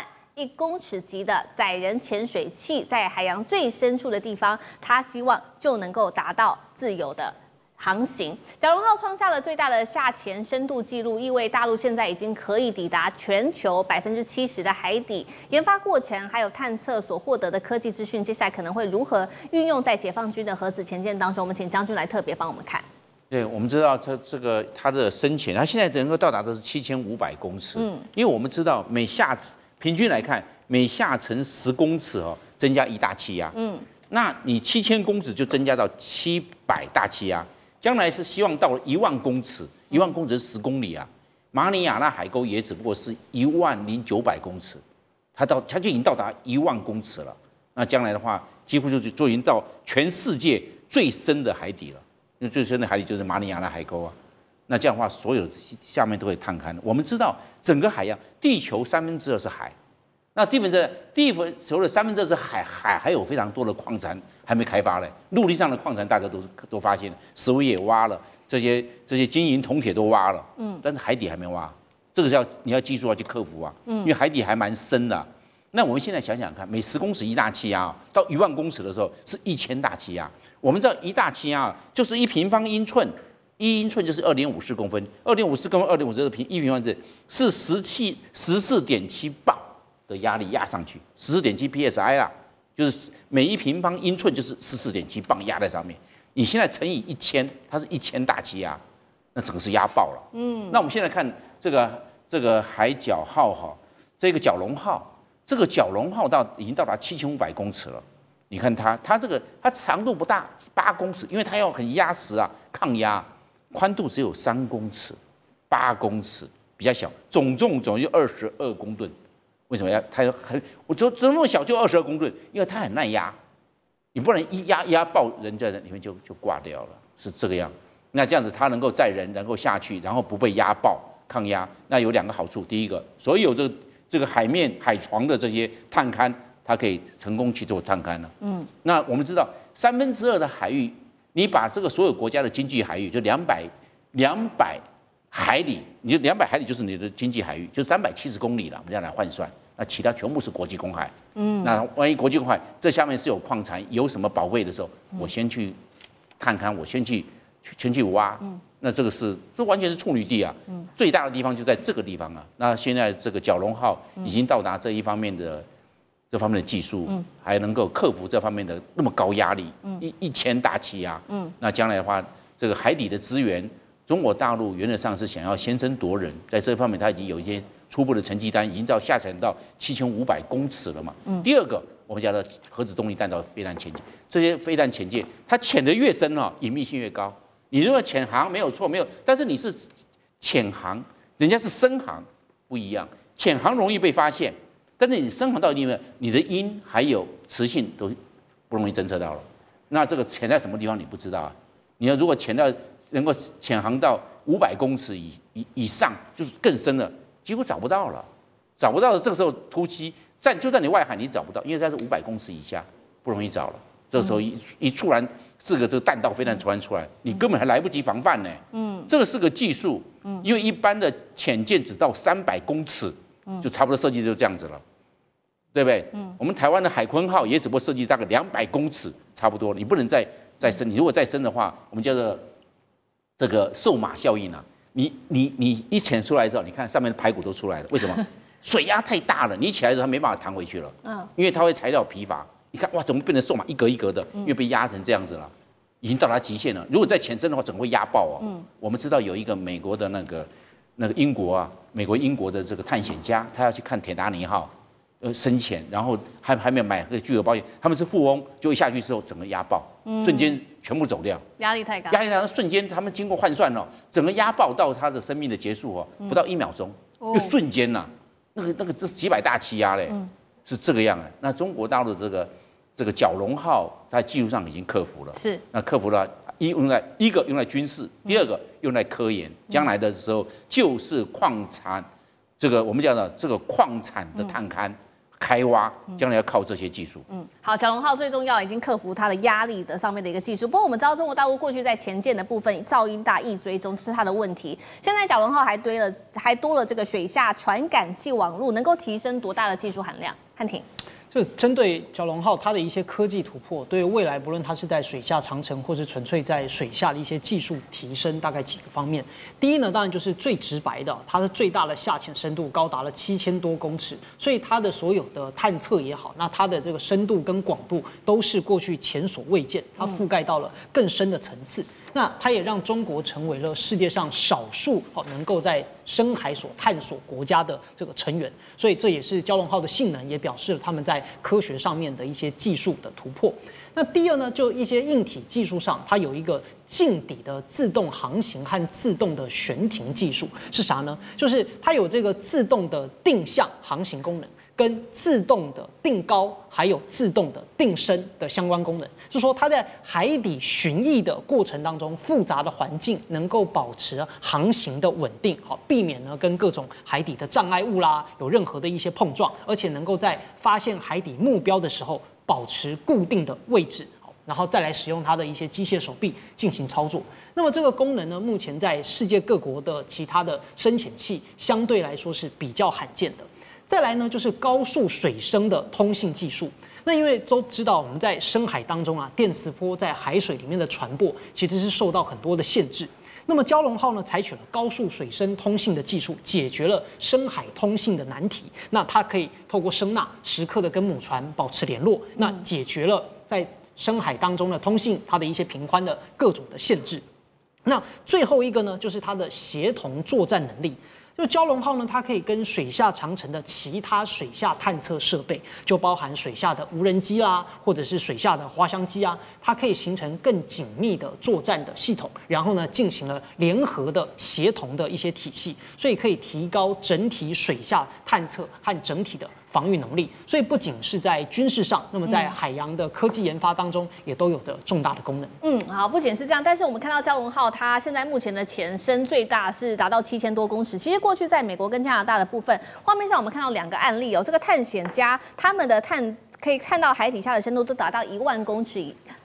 1公尺级的载人潜水器，在海洋最深处的地方，他希望就能够达到自由的航行。蛟龙号创下了最大的下潜深度纪录，意味大陆现在已经可以抵达全球70%的海底。研发过程还有探测所获得的科技资讯，接下来可能会如何运用在解放军的核子潜舰当中？我们请将军来特别帮我们看。 对，我们知道它的深潜，它现在能够到达的是7500公尺。因为我们知道平均来看，每下沉10公尺哦，增加1大气压。那你7000公尺就增加到700大气压，将来是希望到了10000公尺，1万公尺是10公里啊。马里亚纳海沟也只不过是10900公尺，它就已经到达1万公尺了。那将来的话，几乎就已经到全世界最深的海底了，因为最深的海底就是马里亚纳海沟啊。那这样的话，所有的下面都会探勘。我们知道，整个海洋，地球2/3是海，那地球的2/3是海，海还有非常多的矿产还没开发嘞。陆地上的矿产大家都发现了，石油也挖了，这些金银铜铁都挖了，但是海底还没挖，这个你要技术要去克服啊，因为海底还蛮深的。那我们现在想想看，每10公尺1大气压，到1万公尺的时候是1000大气压。我们知道1大气压就是1平方英寸。1英寸就是2.54公分，2.54公分，2.521平方是14.7磅的压力压上去，14.7 psi 啦，就是每1平方英寸就是14.7磅压在上面。你现在乘以1000，它是1000大气压，那整个是压爆了。那我们现在看这个海角号哈，这个蛟龙号，这个蛟龙号已经到达7500公尺了。你看它长度不大，8公尺，因为它要很压实啊，抗压。宽度只有3公尺，8公尺比较小，总重就22公吨。为什么要它我说这么小就22公吨？因为它很耐压，你不然一压爆人在里面就挂掉了，是这个样。那这样子它能够载人，能够下去，然后不被压爆，抗压。那有2个好处，第一个，所有这个海床的这些探勘，它可以成功去做探勘了。那我们知道 2/3的海域，你把这个所有国家的经济海域就200海里，你就200海里就是你的经济海域，就370公里了，我们这样来换算。那其他全部是国际公海。那万一国际公海这下面是有矿产，有什么宝贝的时候，我先去看看，我先去挖。那这完全是处女地啊。最大的地方就在这个地方啊。那现在这个蛟龙号已经到达这方面的技术，还能够克服这方面的那么高压力，1000大气压。那将来的话，这个海底的资源，中国大陆原则上是想要先声夺人，在这方面它已经有一些初步的成绩单，已经下沉到7500公尺了嘛。第二个，我们讲的核子动力弹道飞弹潜舰，这些飞弹潜舰它潜得越深哦，隐秘性越高。你如果潜航没有错，没有，但是你是潜航，人家是深航，不一样。潜航容易被发现，但是你深航到一定的，你的音还有磁性都不容易侦测到了。那这个潜在什么地方你不知道啊？你要如果能够潜航到500公尺以上，就是更深了，几乎找不到了。找不到的这个时候突击就在你外海你找不到，因为它是500公尺以下，不容易找了。这个时候一突然这个弹道飞弹传出来，你根本还来不及防范呢。这个是个技术。因为一般的潜舰只到300公尺，就差不多设计就这样子了，对不对？我们台湾的海鲲号也只不过设计大概200公尺，差不多。你不能再深，你如果再深的话，我们叫做这个瘦马效应啊。你一潜出来之后，你看上面的排骨都出来了，为什么？水压太大了，你一起来的时候它没办法弹回去了。因为它会材料疲乏。你看哇，怎么变成瘦马一格一格的？因为被压成这样子了，已经到达极限了。如果再潜深的话，整个会压爆哦。我们知道有一个美国的那个英国啊，英国的这个探险家，他要去看铁达尼号，深潜，然后还没有买巨额保险，他们是富翁，就一下去之后整个压爆，瞬间全部走掉， 压力太高， 瞬间他们经过换算哦，整个压爆到他的生命的结束哦，不到1秒钟，就瞬间呐，那个这几百大气压嘞，是这个样的。那中国大陆的这个蛟龙号在技术上已经克服了， 是那克服了，一个用来军事，第二个用来科研，将来的时候就是矿产，这个我们讲的这个矿产的探勘。开挖将来要靠这些技术。 好，蛟龙号最重要已经克服它的压力的上面的一个技术。不过我们知道中国大陆过去在前舰的部分噪音大、易追踪是它的问题。现在蛟龙号还多了这个水下传感器网络，能够提升多大的技术含量？汉庭。 就针对蛟龙号它的一些科技突破，对未来不论它是在水下长程，或是纯粹在水下的一些技术提升，大概几个方面。第一呢，当然就是最直白的，它的最大的下潜深度高达了7000多公尺，所以它的所有的探测也好，那它的这个深度跟广度都是过去前所未见，它覆盖到了更深的层次。那它也让中国成为了世界上少数能够在深海所探索国家的这个成员，所以这也是蛟龙号的性能，也表示了他们在科学上面的一些技术的突破。那第二呢，就一些硬体技术上，它有一个近底的自动航行和自动的悬停技术，是啥呢？就是它有这个自动的定向航行功能，跟自动的定高还有自动的定深的相关功能，是说它在海底巡弋的过程当中，复杂的环境能够保持航行的稳定，好避免呢跟各种海底的障碍物啦有任何的一些碰撞，而且能够在发现海底目标的时候保持固定的位置，然后再来使用它的一些机械手臂进行操作。那么这个功能呢，目前在世界各国的其他的深潜器相对来说是比较罕见的。再来呢，就是高速水声的通信技术。那因为都知道我们在深海当中啊，电磁波在海水里面的传播其实是受到很多的限制。那么蛟龙号呢，采取了高速水声通信的技术，解决了深海通信的难题。那它可以透过声呐时刻的跟母船保持联络，那解决了在深海当中的通信它的一些频宽的各种的限制。那最后一个呢，就是它的协同作战能力。就蛟龙号呢，它可以跟水下长程的其他水下探测设备，就包含水下的无人机啦，或者是水下的滑翔机啊，它可以形成更紧密的作战的系统，然后呢，进行了联合的协同的一些体系，所以可以提高整体水下探测和整体的防御能力。所以不仅是在军事上，那么在海洋的科技研发当中，也都有着重大的功能。 好，不仅是这样，但是我们看到蛟龙号它现在目前的潜深最大是达到7000多公尺。其实过去在美国跟加拿大的部分，画面上我们看到2个案例哦，这个探险家他们的可以看到海底下的深度都达到1万公尺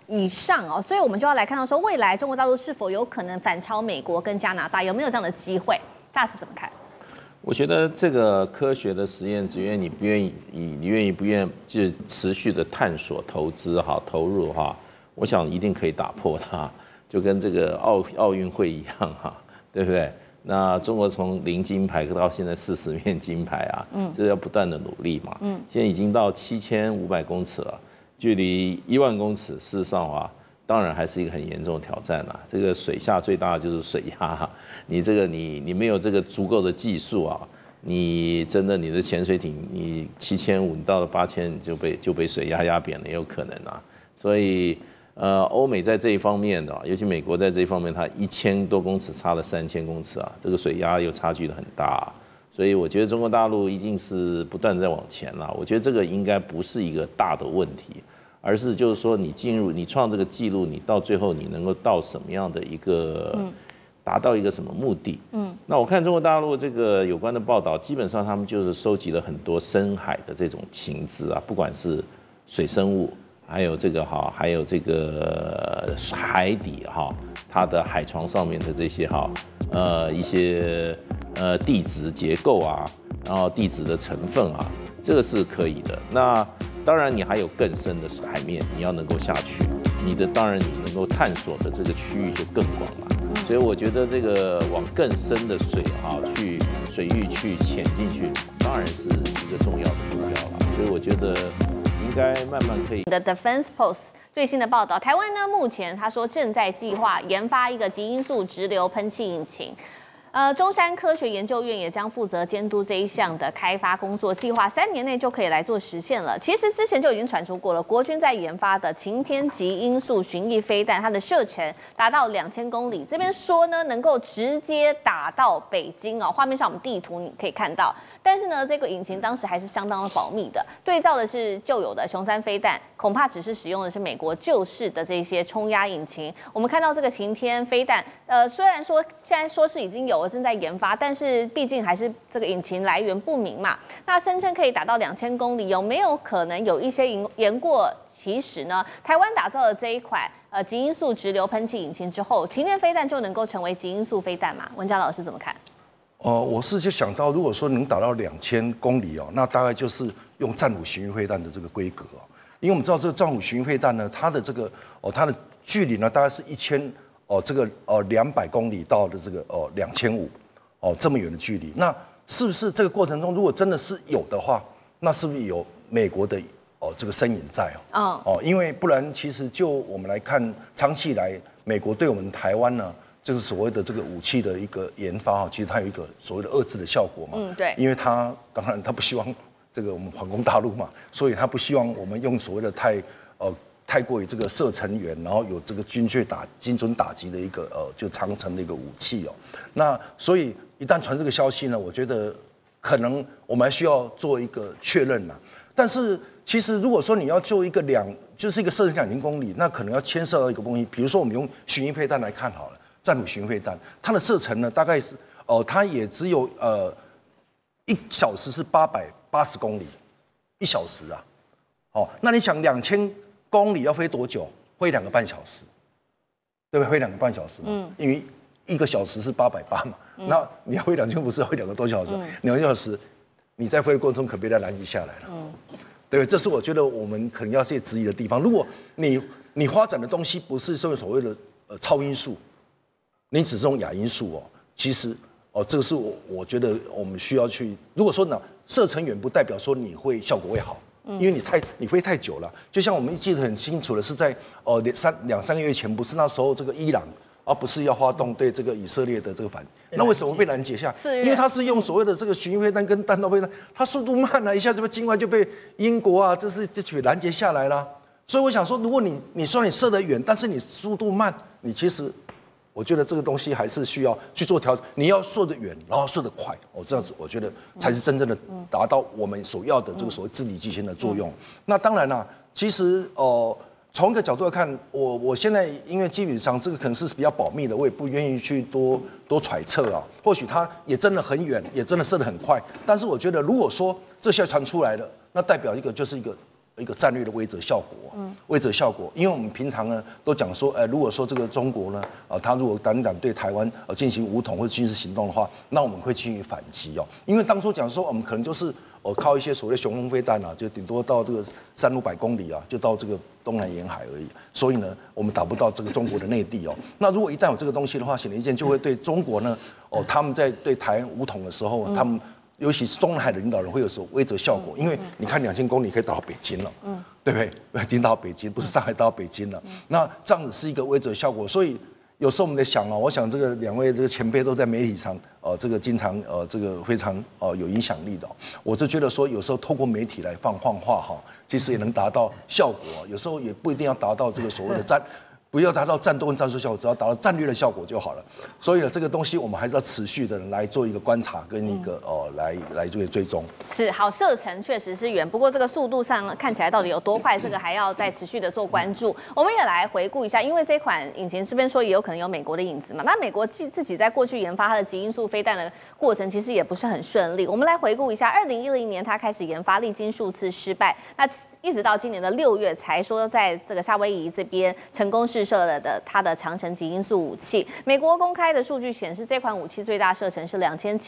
以上哦，所以我们就要来看到说，未来中国大陆是否有可能反超美国跟加拿大，有没有这样的机会？大师怎么看？ 我觉得这个科学的实验，只愿你不愿意，你愿意不愿意，就是持续的探索、投资哈、投入哈，我想一定可以打破它，就跟这个奥运会一样哈，对不对？那中国从0金牌到现在40面金牌啊，这要不断的努力嘛，现在已经到7500公尺了，距离1万公尺，事实上啊，当然还是一个很严重的挑战啦。这个水下最大的就是水压，你这个你没有这个足够的技术啊，你真的你的潜水艇你7500，你到了8000你就被水压扁了，也有可能啊。所以欧美在这一方面的，尤其美国在这一方面，它1000多公尺差了3000公尺啊，这个水压又差距的很大，所以我觉得中国大陆一定是不断在往前啦。我觉得这个应该不是一个大的问题，而是就是说你创这个记录，你到最后你能够到什么样的一个达到一个什么目的？那我看中国大陆这个有关的报道，基本上他们就是收集了很多深海的这种情资啊，不管是水生物。还有这个还有这个海底它的海床上面的这些一些地质结构啊，然后地质的成分啊，这个是可以的。那当然你还有更深的海面，你要能够下去，当然你能够探索的这个区域就更广了。所以我觉得这个往更深的水去水域去潜进去，当然是一个重要的目标了。所以我觉得。应该慢慢可以。 The Defense Post 最新的报道，台湾呢目前他说正在计划研发一个极音速直流喷气引擎。中山科学研究院也将负责监督这一项的开发工作，计划3年内就可以来做实现了。其实之前就已经传出过了，国军在研发的擎天极音速巡弋飞弹，它的射程达到2000公里，这边说呢能够直接打到北京哦。画面上我们地图你可以看到，但是呢这个引擎当时还是相当的保密的，对照的是旧有的雄3飞弹，恐怕只是使用的是美国旧式的这些冲压引擎。我们看到这个擎天飞弹，虽然说现在说是已经有正在研发，但是毕竟还是这个引擎来源不明嘛。那声称可以达到2000公里，有没有可能有一些言过其实呢？台湾打造了这一款极音速直流喷气引擎之后，擎天飞弹就能够成为极音速飞弹吗？文佳老师怎么看？ 我是就想到，如果说能达到2000公里哦，那大概就是用战斧巡弋飞弹的这个规格哦。因为我们知道这个战斧巡弋飞弹呢，它的这个它的距离呢大概是200公里到的这个2500这么远的距离，那是不是这个过程中如果真的是有的话，那是不是有美国的这个身影在因为不然其实就我们来看，长期以来美国对我们台湾呢，这个所谓的这个武器的一个研发其实它有一个所谓的遏制的效果嘛， 对，因为它当然它不希望这个我们反攻大陆嘛，所以它不希望我们用所谓的太过于这个射程远，然后有这个精准打击的一个就长程的一个武器那所以一旦传这个消息呢，我觉得可能我们还需要做一个确认但是其实如果说你要做一个就是一个射程2000公里，那可能要牵涉到一个东西，比如说我们用巡弋飞弹来看好了，战斧巡弋飞弹，它的射程呢大概是它也只有1小时是880公里，1小时那你想2000公里要飞多久？飞2个半小时，对不对？飞2个半小时嘛，因为1个小时是880嘛，那你要飞2000不是要飞2个多小时？2个小时，你在飞的过程中可别再拦截下来了，对不对？这是我觉得我们可能要去质疑的地方。如果你发展的东西不是所谓的超音速，你只是用亚音速其实这个是我觉得我们需要去。如果说呢射程远不代表说你会效果会好。因为你飞太久了，就像我们记得很清楚的是在2-3个月前，不是那时候这个伊朗不是要发动对这个以色列的这个反应，那为什么被拦截下？因为它是用所谓的这个巡弋飞弹跟弹道飞弹，它速度慢一下就境外就被英国就被拦截下来了。所以我想说，如果你说你射得远，但是你速度慢，你其实我觉得这个东西还是需要去做调整。你要射得远，然后射得快，这样子我觉得才是真正的达到我们所要的这个所谓治理极限的作用。那当然啦，其实从一个角度来看，我现在因为基本上这个可能是比较保密的，我也不愿意去多揣测或许它也真的很远，也真的射得很快，但是我觉得如果说这些传出来了，那代表就是一个一个战略的威慑效果，威慑效果，因为我们平常呢都讲说，如果说这个中国呢，他如果胆对台湾进行武统或者军事行动的话，那我们会进行反击哦，因为当初讲说我们可能就是靠一些所谓的雄风飞弹啊，就顶多到这个300-500公里啊，就到这个东南沿海而已，所以呢，我们打不到这个中国的内地哦。那如果一旦有这个东西的话，显而易见就会对中国呢，他们在对台湾武统的时候，他们尤其是中南海的领导人会有所威慑效果，因为你看2000公里可以打到北京了，对不对？已经到北京，不是上海到北京了。那这样子是一个威慑效果，所以有时候我们在想我想这个两位这个前辈都在媒体上，这个经常这个非常有影响力的，我就觉得说有时候透过媒体来放话哈，其实也能达到效果，有时候也不一定要达到这个所谓的不要达到战斗跟战术效果，只要达到战略的效果就好了。所以呢，这个东西我们还是要持续的来做一个观察跟一个来做一个追踪。 是好，射程确实是远，不过这个速度上看起来到底有多快，这个还要再持续的做关注。我们也来回顾一下，因为这款引擎这边说也有可能有美国的影子嘛。那美国自己在过去研发它的极音速飞弹的过程，其实也不是很顺利。我们来回顾一下，2010年它开始研发，历经数次失败，那一直到今年的6月才说在这个夏威夷这边成功试射了它的长程极音速武器。美国公开的数据显示，这款武器最大射程是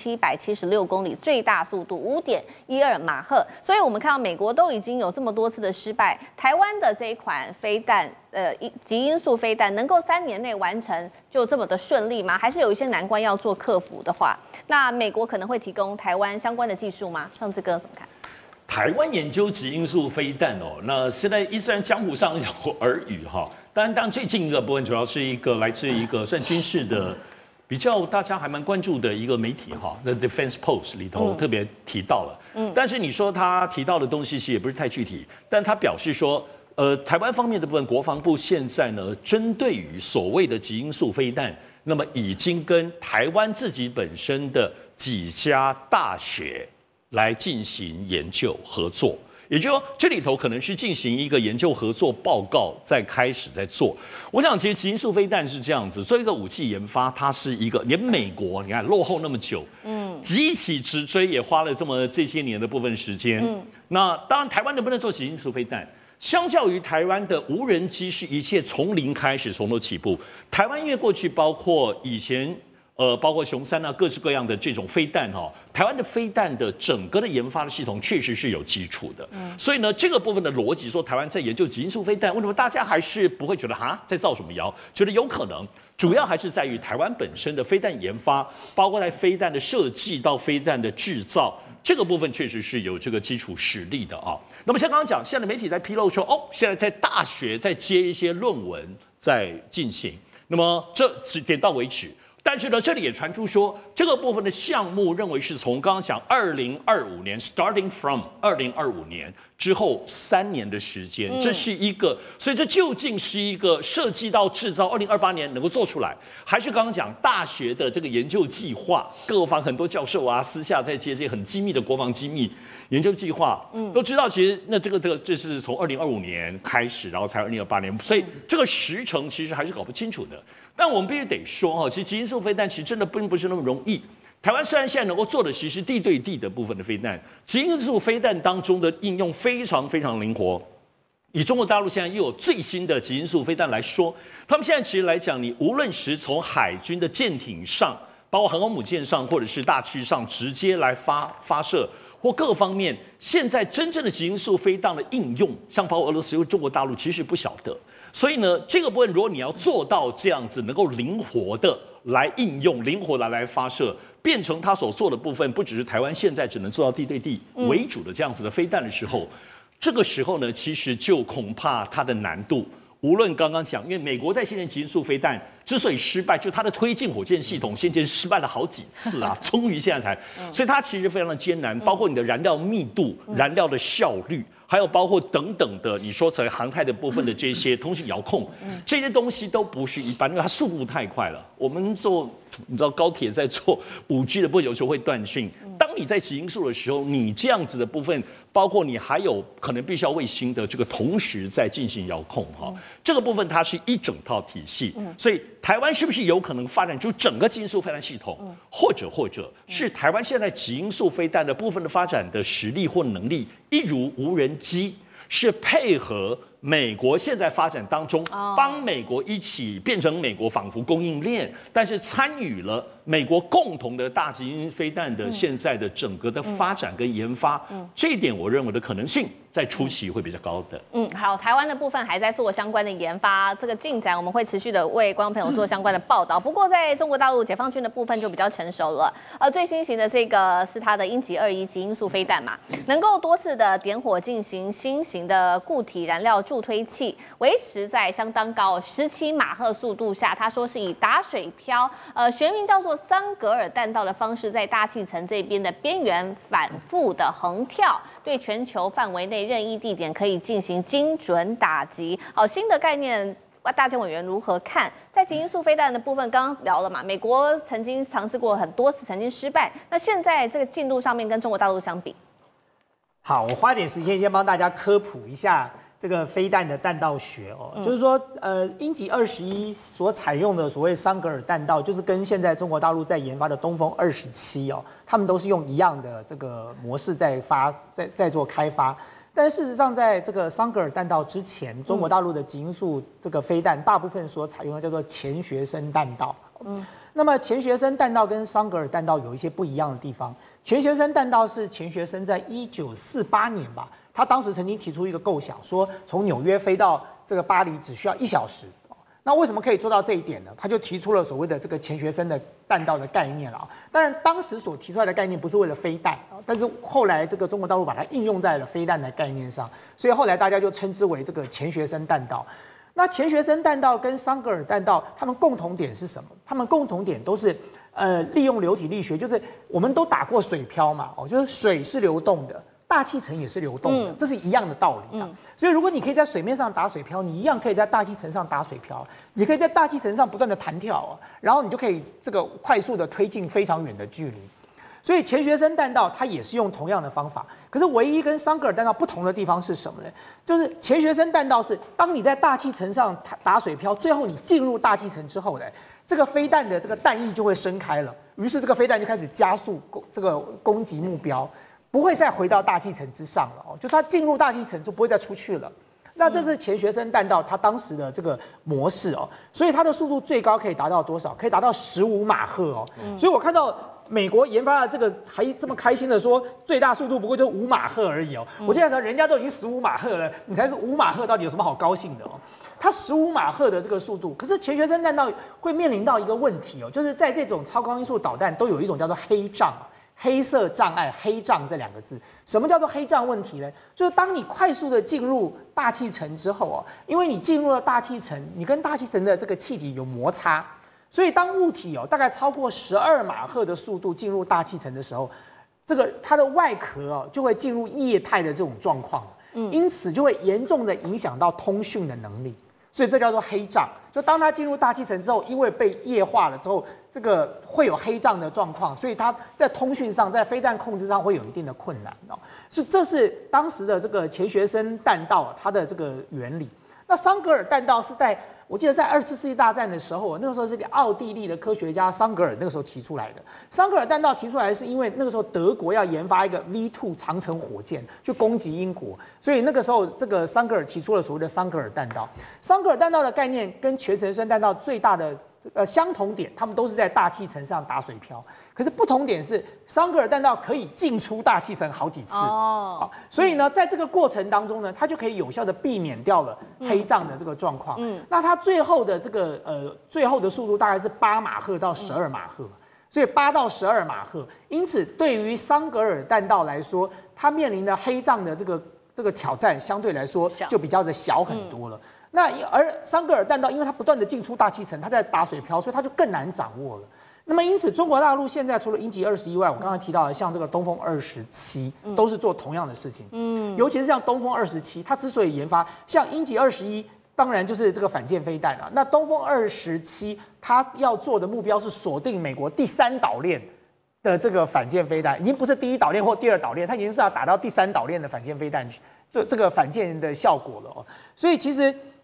2776公里，最大速度5.12马赫。所以我们看到美国都已经有这么多次的失败，台湾的这一款飞弹，极音速飞弹能够3年内完成就这么的顺利吗？还是有一些难关要做克服的话，那美国可能会提供台湾相关的技术吗？上志哥怎么看？ 台湾研究极音速飞弹那现在虽然江湖上有耳语哈，但最近的部分主要是一个来自一个算军事的比较大家还蛮关注的一个媒体哈，那 Defense Post 里头特别提到了，但是你说他提到的东西其实也不是太具体，但他表示说，台湾方面的部分，国防部现在呢，针对于所谓的极音速飞弹，那么已经跟台湾自己本身的几家大学来进行研究合作，也就是说，这里头可能是进行一个研究合作报告，再开始在做。我想，其实极音速飞弹是这样子，做一个武器研发，它是一个连美国你看落后那么久，急起直追也花了这些年的部分时间。那当然，台湾能不能做极音速飞弹？相较于台湾的无人机，是一切从零开始，从头起步。台湾因为过去包括以前。包括雄三啊，各式各样的这种飞弹台湾的飞弹的整个的研发的系统确实是有基础的。所以呢，这个部分的逻辑说台湾在研究极音速飞弹，为什么大家还是不会觉得在造什么谣？觉得有可能，主要还是在于台湾本身的飞弹研发，包括在飞弹的设计到飞弹的制造，这个部分确实是有这个基础实力的啊。那么像刚刚讲，现在的媒体在披露说，现在在大学在接一些论文在进行，那么这只点到为止。但是呢，这里也传出说，这个部分的项目认为是从刚刚讲2025年 ，starting from 2025年之后3年的时间，这是一个，所以这究竟是一个设计到制造2028年能够做出来，还是刚刚讲大学的这个研究计划，各方很多教授啊私下在接这些很机密的国防机密研究计划，都知道其实那这是从2025年开始，然后才2028年，所以这个时程其实还是搞不清楚的。但我们必须得说其实极音速飞弹其实真的并不是那么容易。台湾虽然现在能够做的其实地对地的部分的飞弹，极音速飞弹当中的应用非常非常灵活。以中国大陆现在又有最新的极音速飞弹来说，他们现在其实来讲，你无论是从海军的舰艇上，包括航空母舰上，或者是大区上直接来发射，或各方面，现在真正的极音速飞弹的应用，像包括俄罗斯、中国大陆，其实不晓得。所以呢，这个部分如果你要做到这样子，能够灵活的来应用，灵活的来发射，变成它所做的部分，不只是台湾现在只能做到地对地为主的这样子的飞弹的时候，这个时候呢，其实就恐怕它的难度。无论刚刚讲，因为美国在现在极音速飞弹之所以失败，就它的推进火箭系统先前失败了好几次啊，终于现在才，所以它其实非常的艰难，包括你的燃料密度、燃料的效率。还有包括等等的，你说成航太的部分的这些通信遥控，这些东西都不是一般，因为它速度太快了。我们做，你知道高铁在做5G 的部分，有时候会断讯。当你在极音速的时候，你这样子的部分，包括你还有可能必须要卫星的这个同时在进行遥控这个部分它是一整套体系。所以台湾是不是有可能发展出整个极音速飞弹系统，或者是台湾现在极音速飞弹的部分的发展的实力或能力，一如无人机， 是配合美国现在发展当中，帮美国一起变成美国仿佛供应链，但是参与了美国共同的大基因飞弹的现在的整个的发展跟研发，这一点我认为的可能性在初期会比较高的。 好，台湾的部分还在做相关的研发，这个进展我们会持续的为观众朋友做相关的报道。不过在中国大陆解放军的部分就比较成熟了，最新型的这个是它的鹰击21极音速飞弹嘛，能够多次的点火进行新型的固体燃料助推器，维持在相当高17马赫速度下。他说是以打水漂，学名叫做桑格尔弹道的方式，在大气层这边的边缘反复的横跳，对全球范围内任意地点可以进行精准打击。好，新的概念。大监委员如何看？在极音速飞弹的部分，刚刚聊了嘛，美国曾经尝试过很多次，曾经失败。那现在这个进度上面跟中国大陆相比， 好，我花点时间先帮大家科普一下这个飞弹的弹道学哦，就是说，鹰击21所采用的所谓桑格尔弹道，就是跟现在中国大陆在研发的东风27哦，他们都是用一样的这个模式在做开发。但事实上，在这个桑格尔弹道之前，中国大陆的极音速这个飞弹大部分所采用的叫做钱学森弹道。那么钱学森弹道跟桑格尔弹道有一些不一样的地方。钱学森弹道是钱学森在1948年吧，他当时曾经提出一个构想，说从纽约飞到这个巴黎只需要1小时。那为什么可以做到这一点呢？他就提出了所谓的这个钱学森的弹道的概念了。当然，当时所提出来的概念不是为了飞弹，但是后来这个中国大陆把它应用在了飞弹的概念上，所以后来大家就称之为这个钱学森弹道。那钱学森弹道跟桑格尔弹道，它们共同点是什么？它们共同点都是利用流体力学，就是我们都打过水漂嘛，就是水是流动的。大气层也是流动的，这是一样的道理的。所以，如果你可以在水面上打水漂，你一样可以在大气层上打水漂。你可以在大气层上不断的弹跳，然后你就可以这个快速的推进非常远的距离。所以，钱学森弹道它也是用同样的方法，可是唯一跟桑格尔弹道不同的地方是什么呢？就是钱学森弹道是当你在大气层上打水漂，最后你进入大气层之后呢，这个飞弹的这个弹翼就会伸开了，于是这个飞弹就开始加速这个攻击目标。不会再回到大气层之上了哦，就是它进入大气层就不会再出去了。那这是钱学森弹道它当时的这个模式哦，所以它的速度最高可以达到多少？可以达到15马赫哦。所以我看到美国研发的这个还这么开心的说，最大速度不过就5马赫而已哦。我就在想，人家都已经15马赫了，你才是5马赫，到底有什么好高兴的哦？它15马赫的这个速度，可是钱学森弹道会面临到一个问题哦，就是在这种超高音速导弹都有一种叫做黑障。黑色障碍，黑障这2个字，什么叫做黑障问题呢？就是当你快速的进入大气层之后哦，因为你进入了大气层，你跟大气层的这个气体有摩擦，所以当物体大概超过12马赫的速度进入大气层的时候，这个它的外壳就会进入液态的这种状况，因此就会严重的影响到通讯的能力。所以这叫做黑障，就当它进入大气层之后，因为被液化了之后，这个会有黑障的状况，所以它在通讯上、在飞弹控制上会有一定的困难哦。这是当时的这个钱学森弹道它的这个原理。那桑格尔弹道是在我记得在2次世界大战的时候，那个时候是个奥地利的科学家桑格尔那个时候提出来的。桑格尔弹道提出来是因为那个时候德国要研发一个 V2 长程火箭去攻击英国，所以那个时候这个桑格尔提出了所谓的桑格尔弹道。桑格尔弹道的概念跟钱学森弹道最大的相同点，他们都是在大气层上打水漂。可是不同点是，桑格尔弹道可以进出大气层好几次哦，所以呢，在这个过程当中呢，它就可以有效的避免掉了黑障的这个状况。那它最后的这个最后的速度大概是8马赫到12马赫，所以8到12马赫。因此，对于桑格尔弹道来说，它面临的黑障的这个挑战相对来说就比较的小很多了。那而桑格尔弹道，因为它不断的进出大气层，它在打水漂，所以它就更难掌握了。那么因此，中国大陆现在除了鹰击21外，我刚刚提到的像这个东风27，都是做同样的事情。尤其是像东风27，它之所以研发像鹰击21，当然就是这个反舰飞弹了。那东风27，它要做的目标是锁定美国第3岛链的这个反舰飞弹，已经不是第1岛链或第2岛链，它已经是要打到第3岛链的反舰飞弹去，这个反舰的效果了哦。所以其实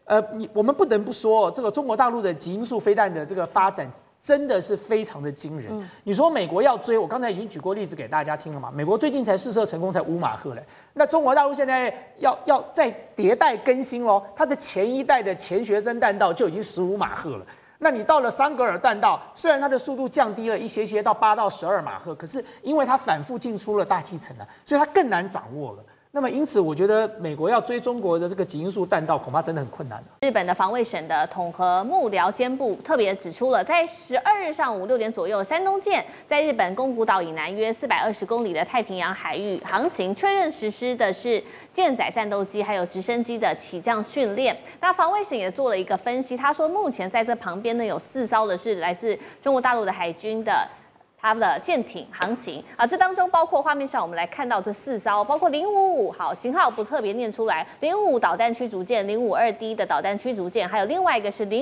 我们不得不说，这个中国大陆的极音速飞弹的这个发展真的是非常的惊人。你说美国要追，我刚才已经举过例子给大家听了嘛。美国最近才试射成功，才5马赫嘞。那中国大陆现在要再迭代更新喽，它的前一代的钱学森弹道就已经15马赫了。那你到了桑格尔弹道，虽然它的速度降低了一些到8到12马赫，可是因为它反复进出了大气层啊，所以它更难掌握了。那么因此，我觉得美国要追中国的这个极音速弹道，恐怕真的很困难了。 日本的防卫省的统合幕僚监部特别指出了，在12日上午6点左右，山东舰在日本宫古岛以南约420公里的太平洋海域航行，确认实施的是舰载战斗机还有直升机的起降训练。那防卫省也做了一个分析，他说目前在这旁边呢有4艘的是来自中国大陆的海军的。他们的舰艇航行啊，这当中包括画面上我们来看到这4艘，包括055，好，型号不特别念出来，055导弹驱逐舰、052D 的导弹驱逐舰，还有另外一个是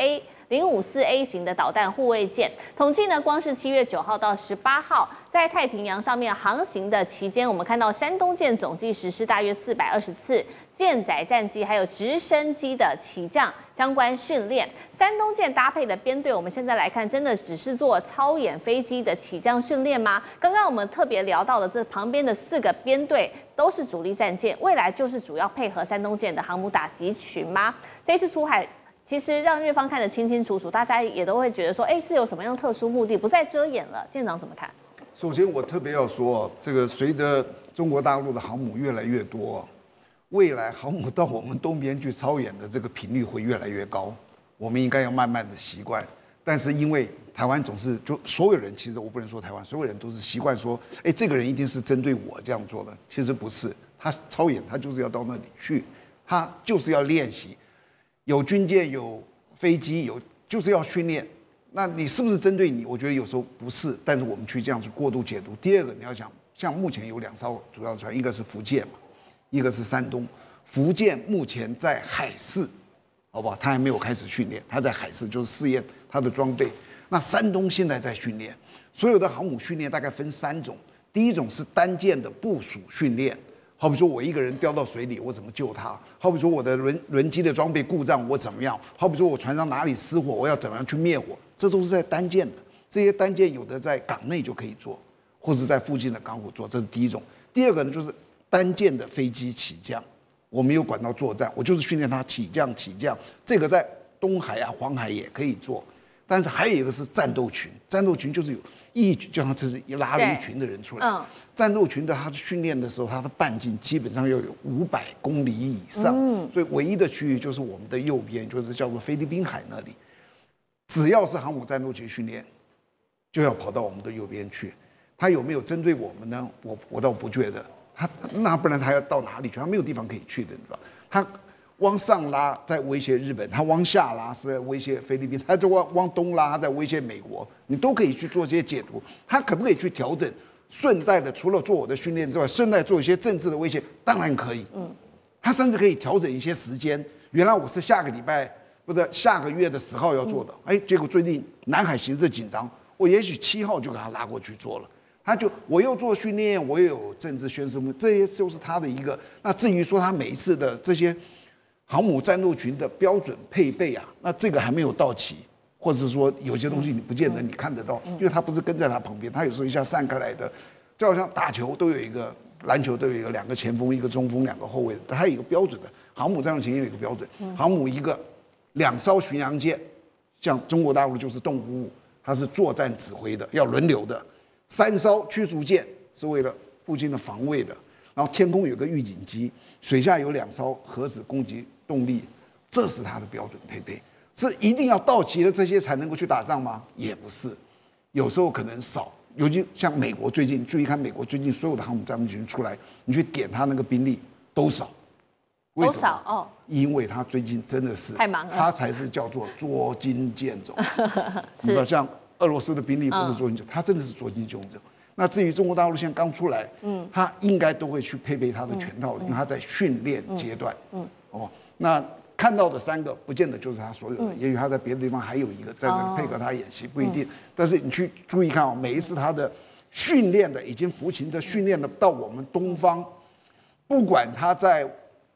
054A 型的导弹护卫舰。统计呢，光是7月9号到18号在太平洋上面航行的期间，我们看到山东舰总计实施大约420次舰载战机还有直升机的起降相关训练。山东舰搭配的编队，我们现在来看，真的只是做操演飞机的起降训练吗？刚刚我们特别聊到的这旁边的4个编队都是主力战舰，未来就是主要配合山东舰的航母打击群吗？这次出海。其实让日方看得清清楚楚，大家也都会觉得说，是有什么样特殊目的，不再遮掩了。舰长怎么看？ 首先，我特别要说，这个随着中国大陆的航母越来越多，未来航母到我们东边去操演的这个频率会越来越高，我们应该要慢慢的习惯。但是因为台湾总是就所有人，其实我不能说台湾所有人都是习惯说，这个人一定是针对我这样做的，其实不是。他操演，他就是要到那里去，他就是要练习。有军舰，有飞机，就是要训练。那你是不是针对你？我觉得有时候不是，但是我们去这样去过度解读。第二个，你要想，像目前有2艘主要船，一个是福建嘛，一个是山东。福建目前在海试，好不好？他还没有开始训练，他在海试就是试验他的装备。那山东现在在训练，所有的航母训练大概分3种，第一种是单舰的部署训练。好比说，我一个人掉到水里，我怎么救他？好比说，我的轮机的装备故障，我怎么样？好比说，我船上哪里失火，我要怎么样去灭火？这都是在单舰的。这些单舰有的在港内就可以做，或是在附近的港口做，这是第一种。第二个呢，就是单舰的飞机起降，我没有管到作战，我就是训练它起降。这个在东海啊、黄海也可以做。但是还有一个是战斗群，战斗群就是有就像这是拉了一群的人出来。战斗群的他训练的时候，他的半径基本上要有500公里以上。所以唯一的区域就是我们的右边，就是叫做菲律宾海那里。只要是航母战斗群训练，就要跑到我们的右边去。他有没有针对我们呢？我倒不觉得。那不然他要到哪里去？他没有地方可以去的，对吧？他往上拉在威胁日本，他往下拉是在威胁菲律宾，他就往东拉他在威胁美国，你都可以去做这些解读。他可不可以去调整？顺带的除了做我的训练之外，顺带做一些政治的威胁，当然可以。他甚至可以调整一些时间。原来我是下个礼拜或者下个月的10号要做的，结果最近南海形势紧张，我也许7号就给他拉过去做了。我又做训练，我又有政治宣示目，这些就是他的一个。那至于说他每一次的这些航母战斗群的标准配备啊，那这个还没有到齐，或者是说有些东西你不见得你看得到，因为他不是跟在他旁边，他有时候一下散开来的，就好像打球都有一个，篮球都有一个2个前锋、1个中锋、2个后卫，它有一个标准的。航母战斗群也有一个标准，航母一个2艘巡洋舰，像中国大陆就是动555，它是作战指挥的，要轮流的。3艘驱逐舰是为了附近的防卫的，然后天空有个预警机，水下有2艘核子攻击动力，这是它的标准配备。是一定要到齐了这些才能够去打仗吗？也不是，有时候可能少。尤其像美国最近，注意看美国最近所有的航母战斗群出来，你去点它那个兵力都少，为什么？ 都少哦， 因为它最近真的是太忙了， 它才是叫做捉襟见肘。你知道像俄罗斯的兵力不是捉襟见肘，它真的是捉襟见肘。那至于中国大陆现在刚出来，它应该都会去配备它的全套，因为它在训练阶段。那看到的3个不见得就是他所有的，也许他在别的地方还有一个在那个配合他演习，不一定。但是你去注意看每一次他的训练的已经服勤的训练的到我们东方，不管他在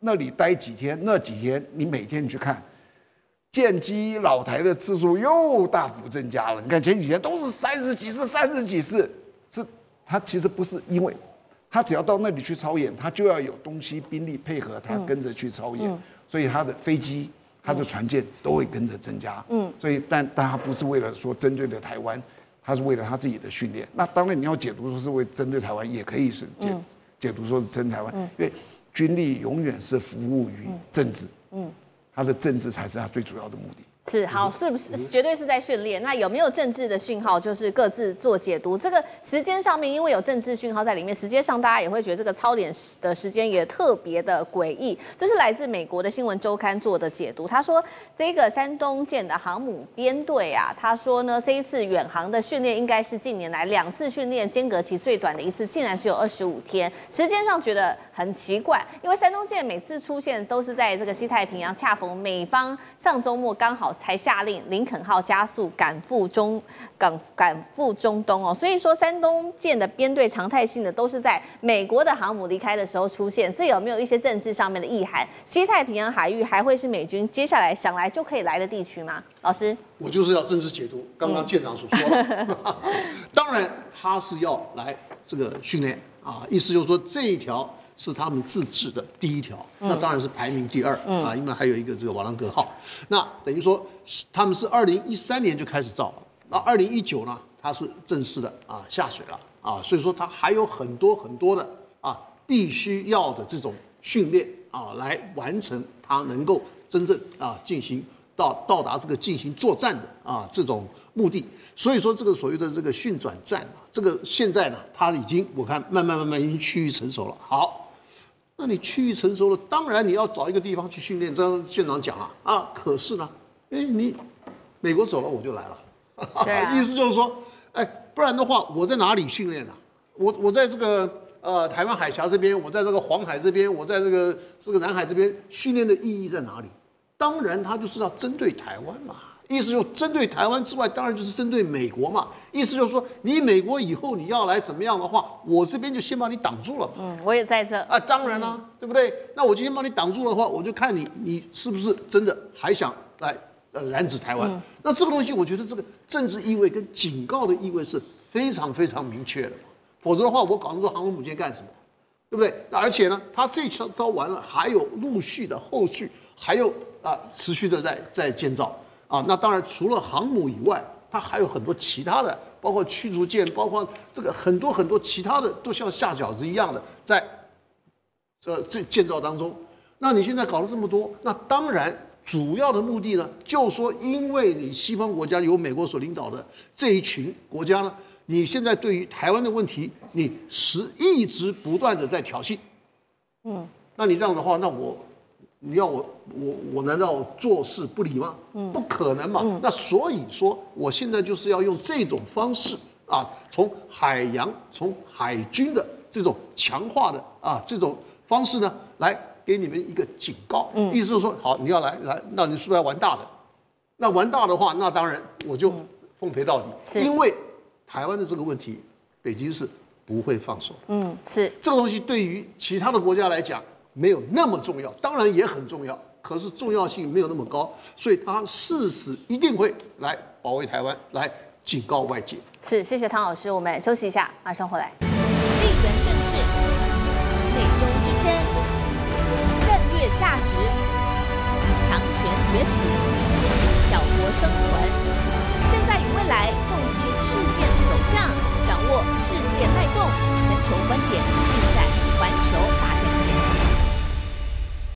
那里待几天，那几天你每天去看，建机老台的次数又大幅增加了。你看前几天都是30几次，是他其实不是因为。他只要到那里去操演，他就要有东西兵力配合他跟着去操演，所以他的飞机、他的船舰都会跟着增加。所以但他不是为了说针对的台湾，他是为了他自己的训练。那当然你要解读说是为针对台湾，也可以是解读说是针对台湾，因为军力永远是服务于政治，他的政治才是他最主要的目的。 是好，是不是绝对是在训练？那有没有政治的讯号？就是各自做解读。这个时间上面，因为有政治讯号在里面，时间上大家也会觉得这个操演的时间也特别的诡异。这是来自美国的新闻周刊做的解读。他说，这个山东舰的航母编队啊，他说呢，这一次远航的训练应该是近年来2次训练间隔期最短的一次，竟然只有25天。时间上觉得很奇怪，因为山东舰每次出现都是在这个西太平洋，恰逢美方上周末刚好才下令林肯号加速赶赴中东哦，所以说山东舰的编队常态性的都是在美国的航母离开的时候出现，这有没有一些政治上面的意涵？西太平洋海域还会是美军接下来想来就可以来的地区吗？老师， 我就是要政治解读刚刚舰长所说的，当然他是要来这个训练啊，意思就是说这一条是他们自制的第一条，那当然是排名第2啊，因为还有一个这个瓦朗格号。那等于说他们是2013年就开始造了，那2019呢，它是正式的下水了啊，所以说它还有很多的必须要的这种训练来完成它能够真正进行到达这个进行作战的这种目的。所以说这个所谓的这个训转战这个现在呢，它已经我看慢慢已经趋于成熟了。好。那你趋于成熟了，当然你要找一个地方去训练。刚刚舰长讲了可是呢，你美国走了我就来了，意思就是说，不然的话我在哪里训练呢？我在这个台湾海峡这边，我在这个黄海这边，我在这个南海这边训练的意义在哪里？当然他就是要针对台湾嘛。意思就是针对台湾之外，当然就是针对美国嘛。意思就是说，你美国以后你要来怎么样的话，我这边就先把你挡住了。 我也在这当然啦，对不对？那我就先把你挡住的话，我就看你是不是真的还想来染指台湾。那这个东西，我觉得这个政治意味跟警告的意味是非常明确的。否则的话，我搞那么多航空母舰干什么？对不对？那而且呢，他这招完了，还有陆续的后续，还有持续的在建造。那当然，除了航母以外，它还有很多其他的，包括驱逐舰，包括这个很多其他的，都像下饺子一样的在这建造当中。那你现在搞了这么多，那当然主要的目的呢，就是说，因为你西方国家由美国所领导的这一群国家呢，你现在对于台湾的问题，你一直不断的在挑衅。那你这样的话，那你要我难道做事不理吗？不可能嘛。那所以说，我现在就是要用这种方式从海洋、从海军的这种强化的这种方式呢，来给你们一个警告。意思就是说，好，你要来，那你是不是要玩大的？那玩大的话，那当然我就奉陪到底。因为台湾的这个问题，北京是不会放手。 是这个东西对于其他的国家来讲。没有那么重要，当然也很重要，可是重要性没有那么高，所以他誓死一定会来保卫台湾，来警告外界。 是，谢谢汤老师，我们休息一下，马上回来。地缘政治、内中之争、战略价值、强权崛起、小国生存，现在与未来洞悉事件走向，掌握世界脉动，全球观点尽在环球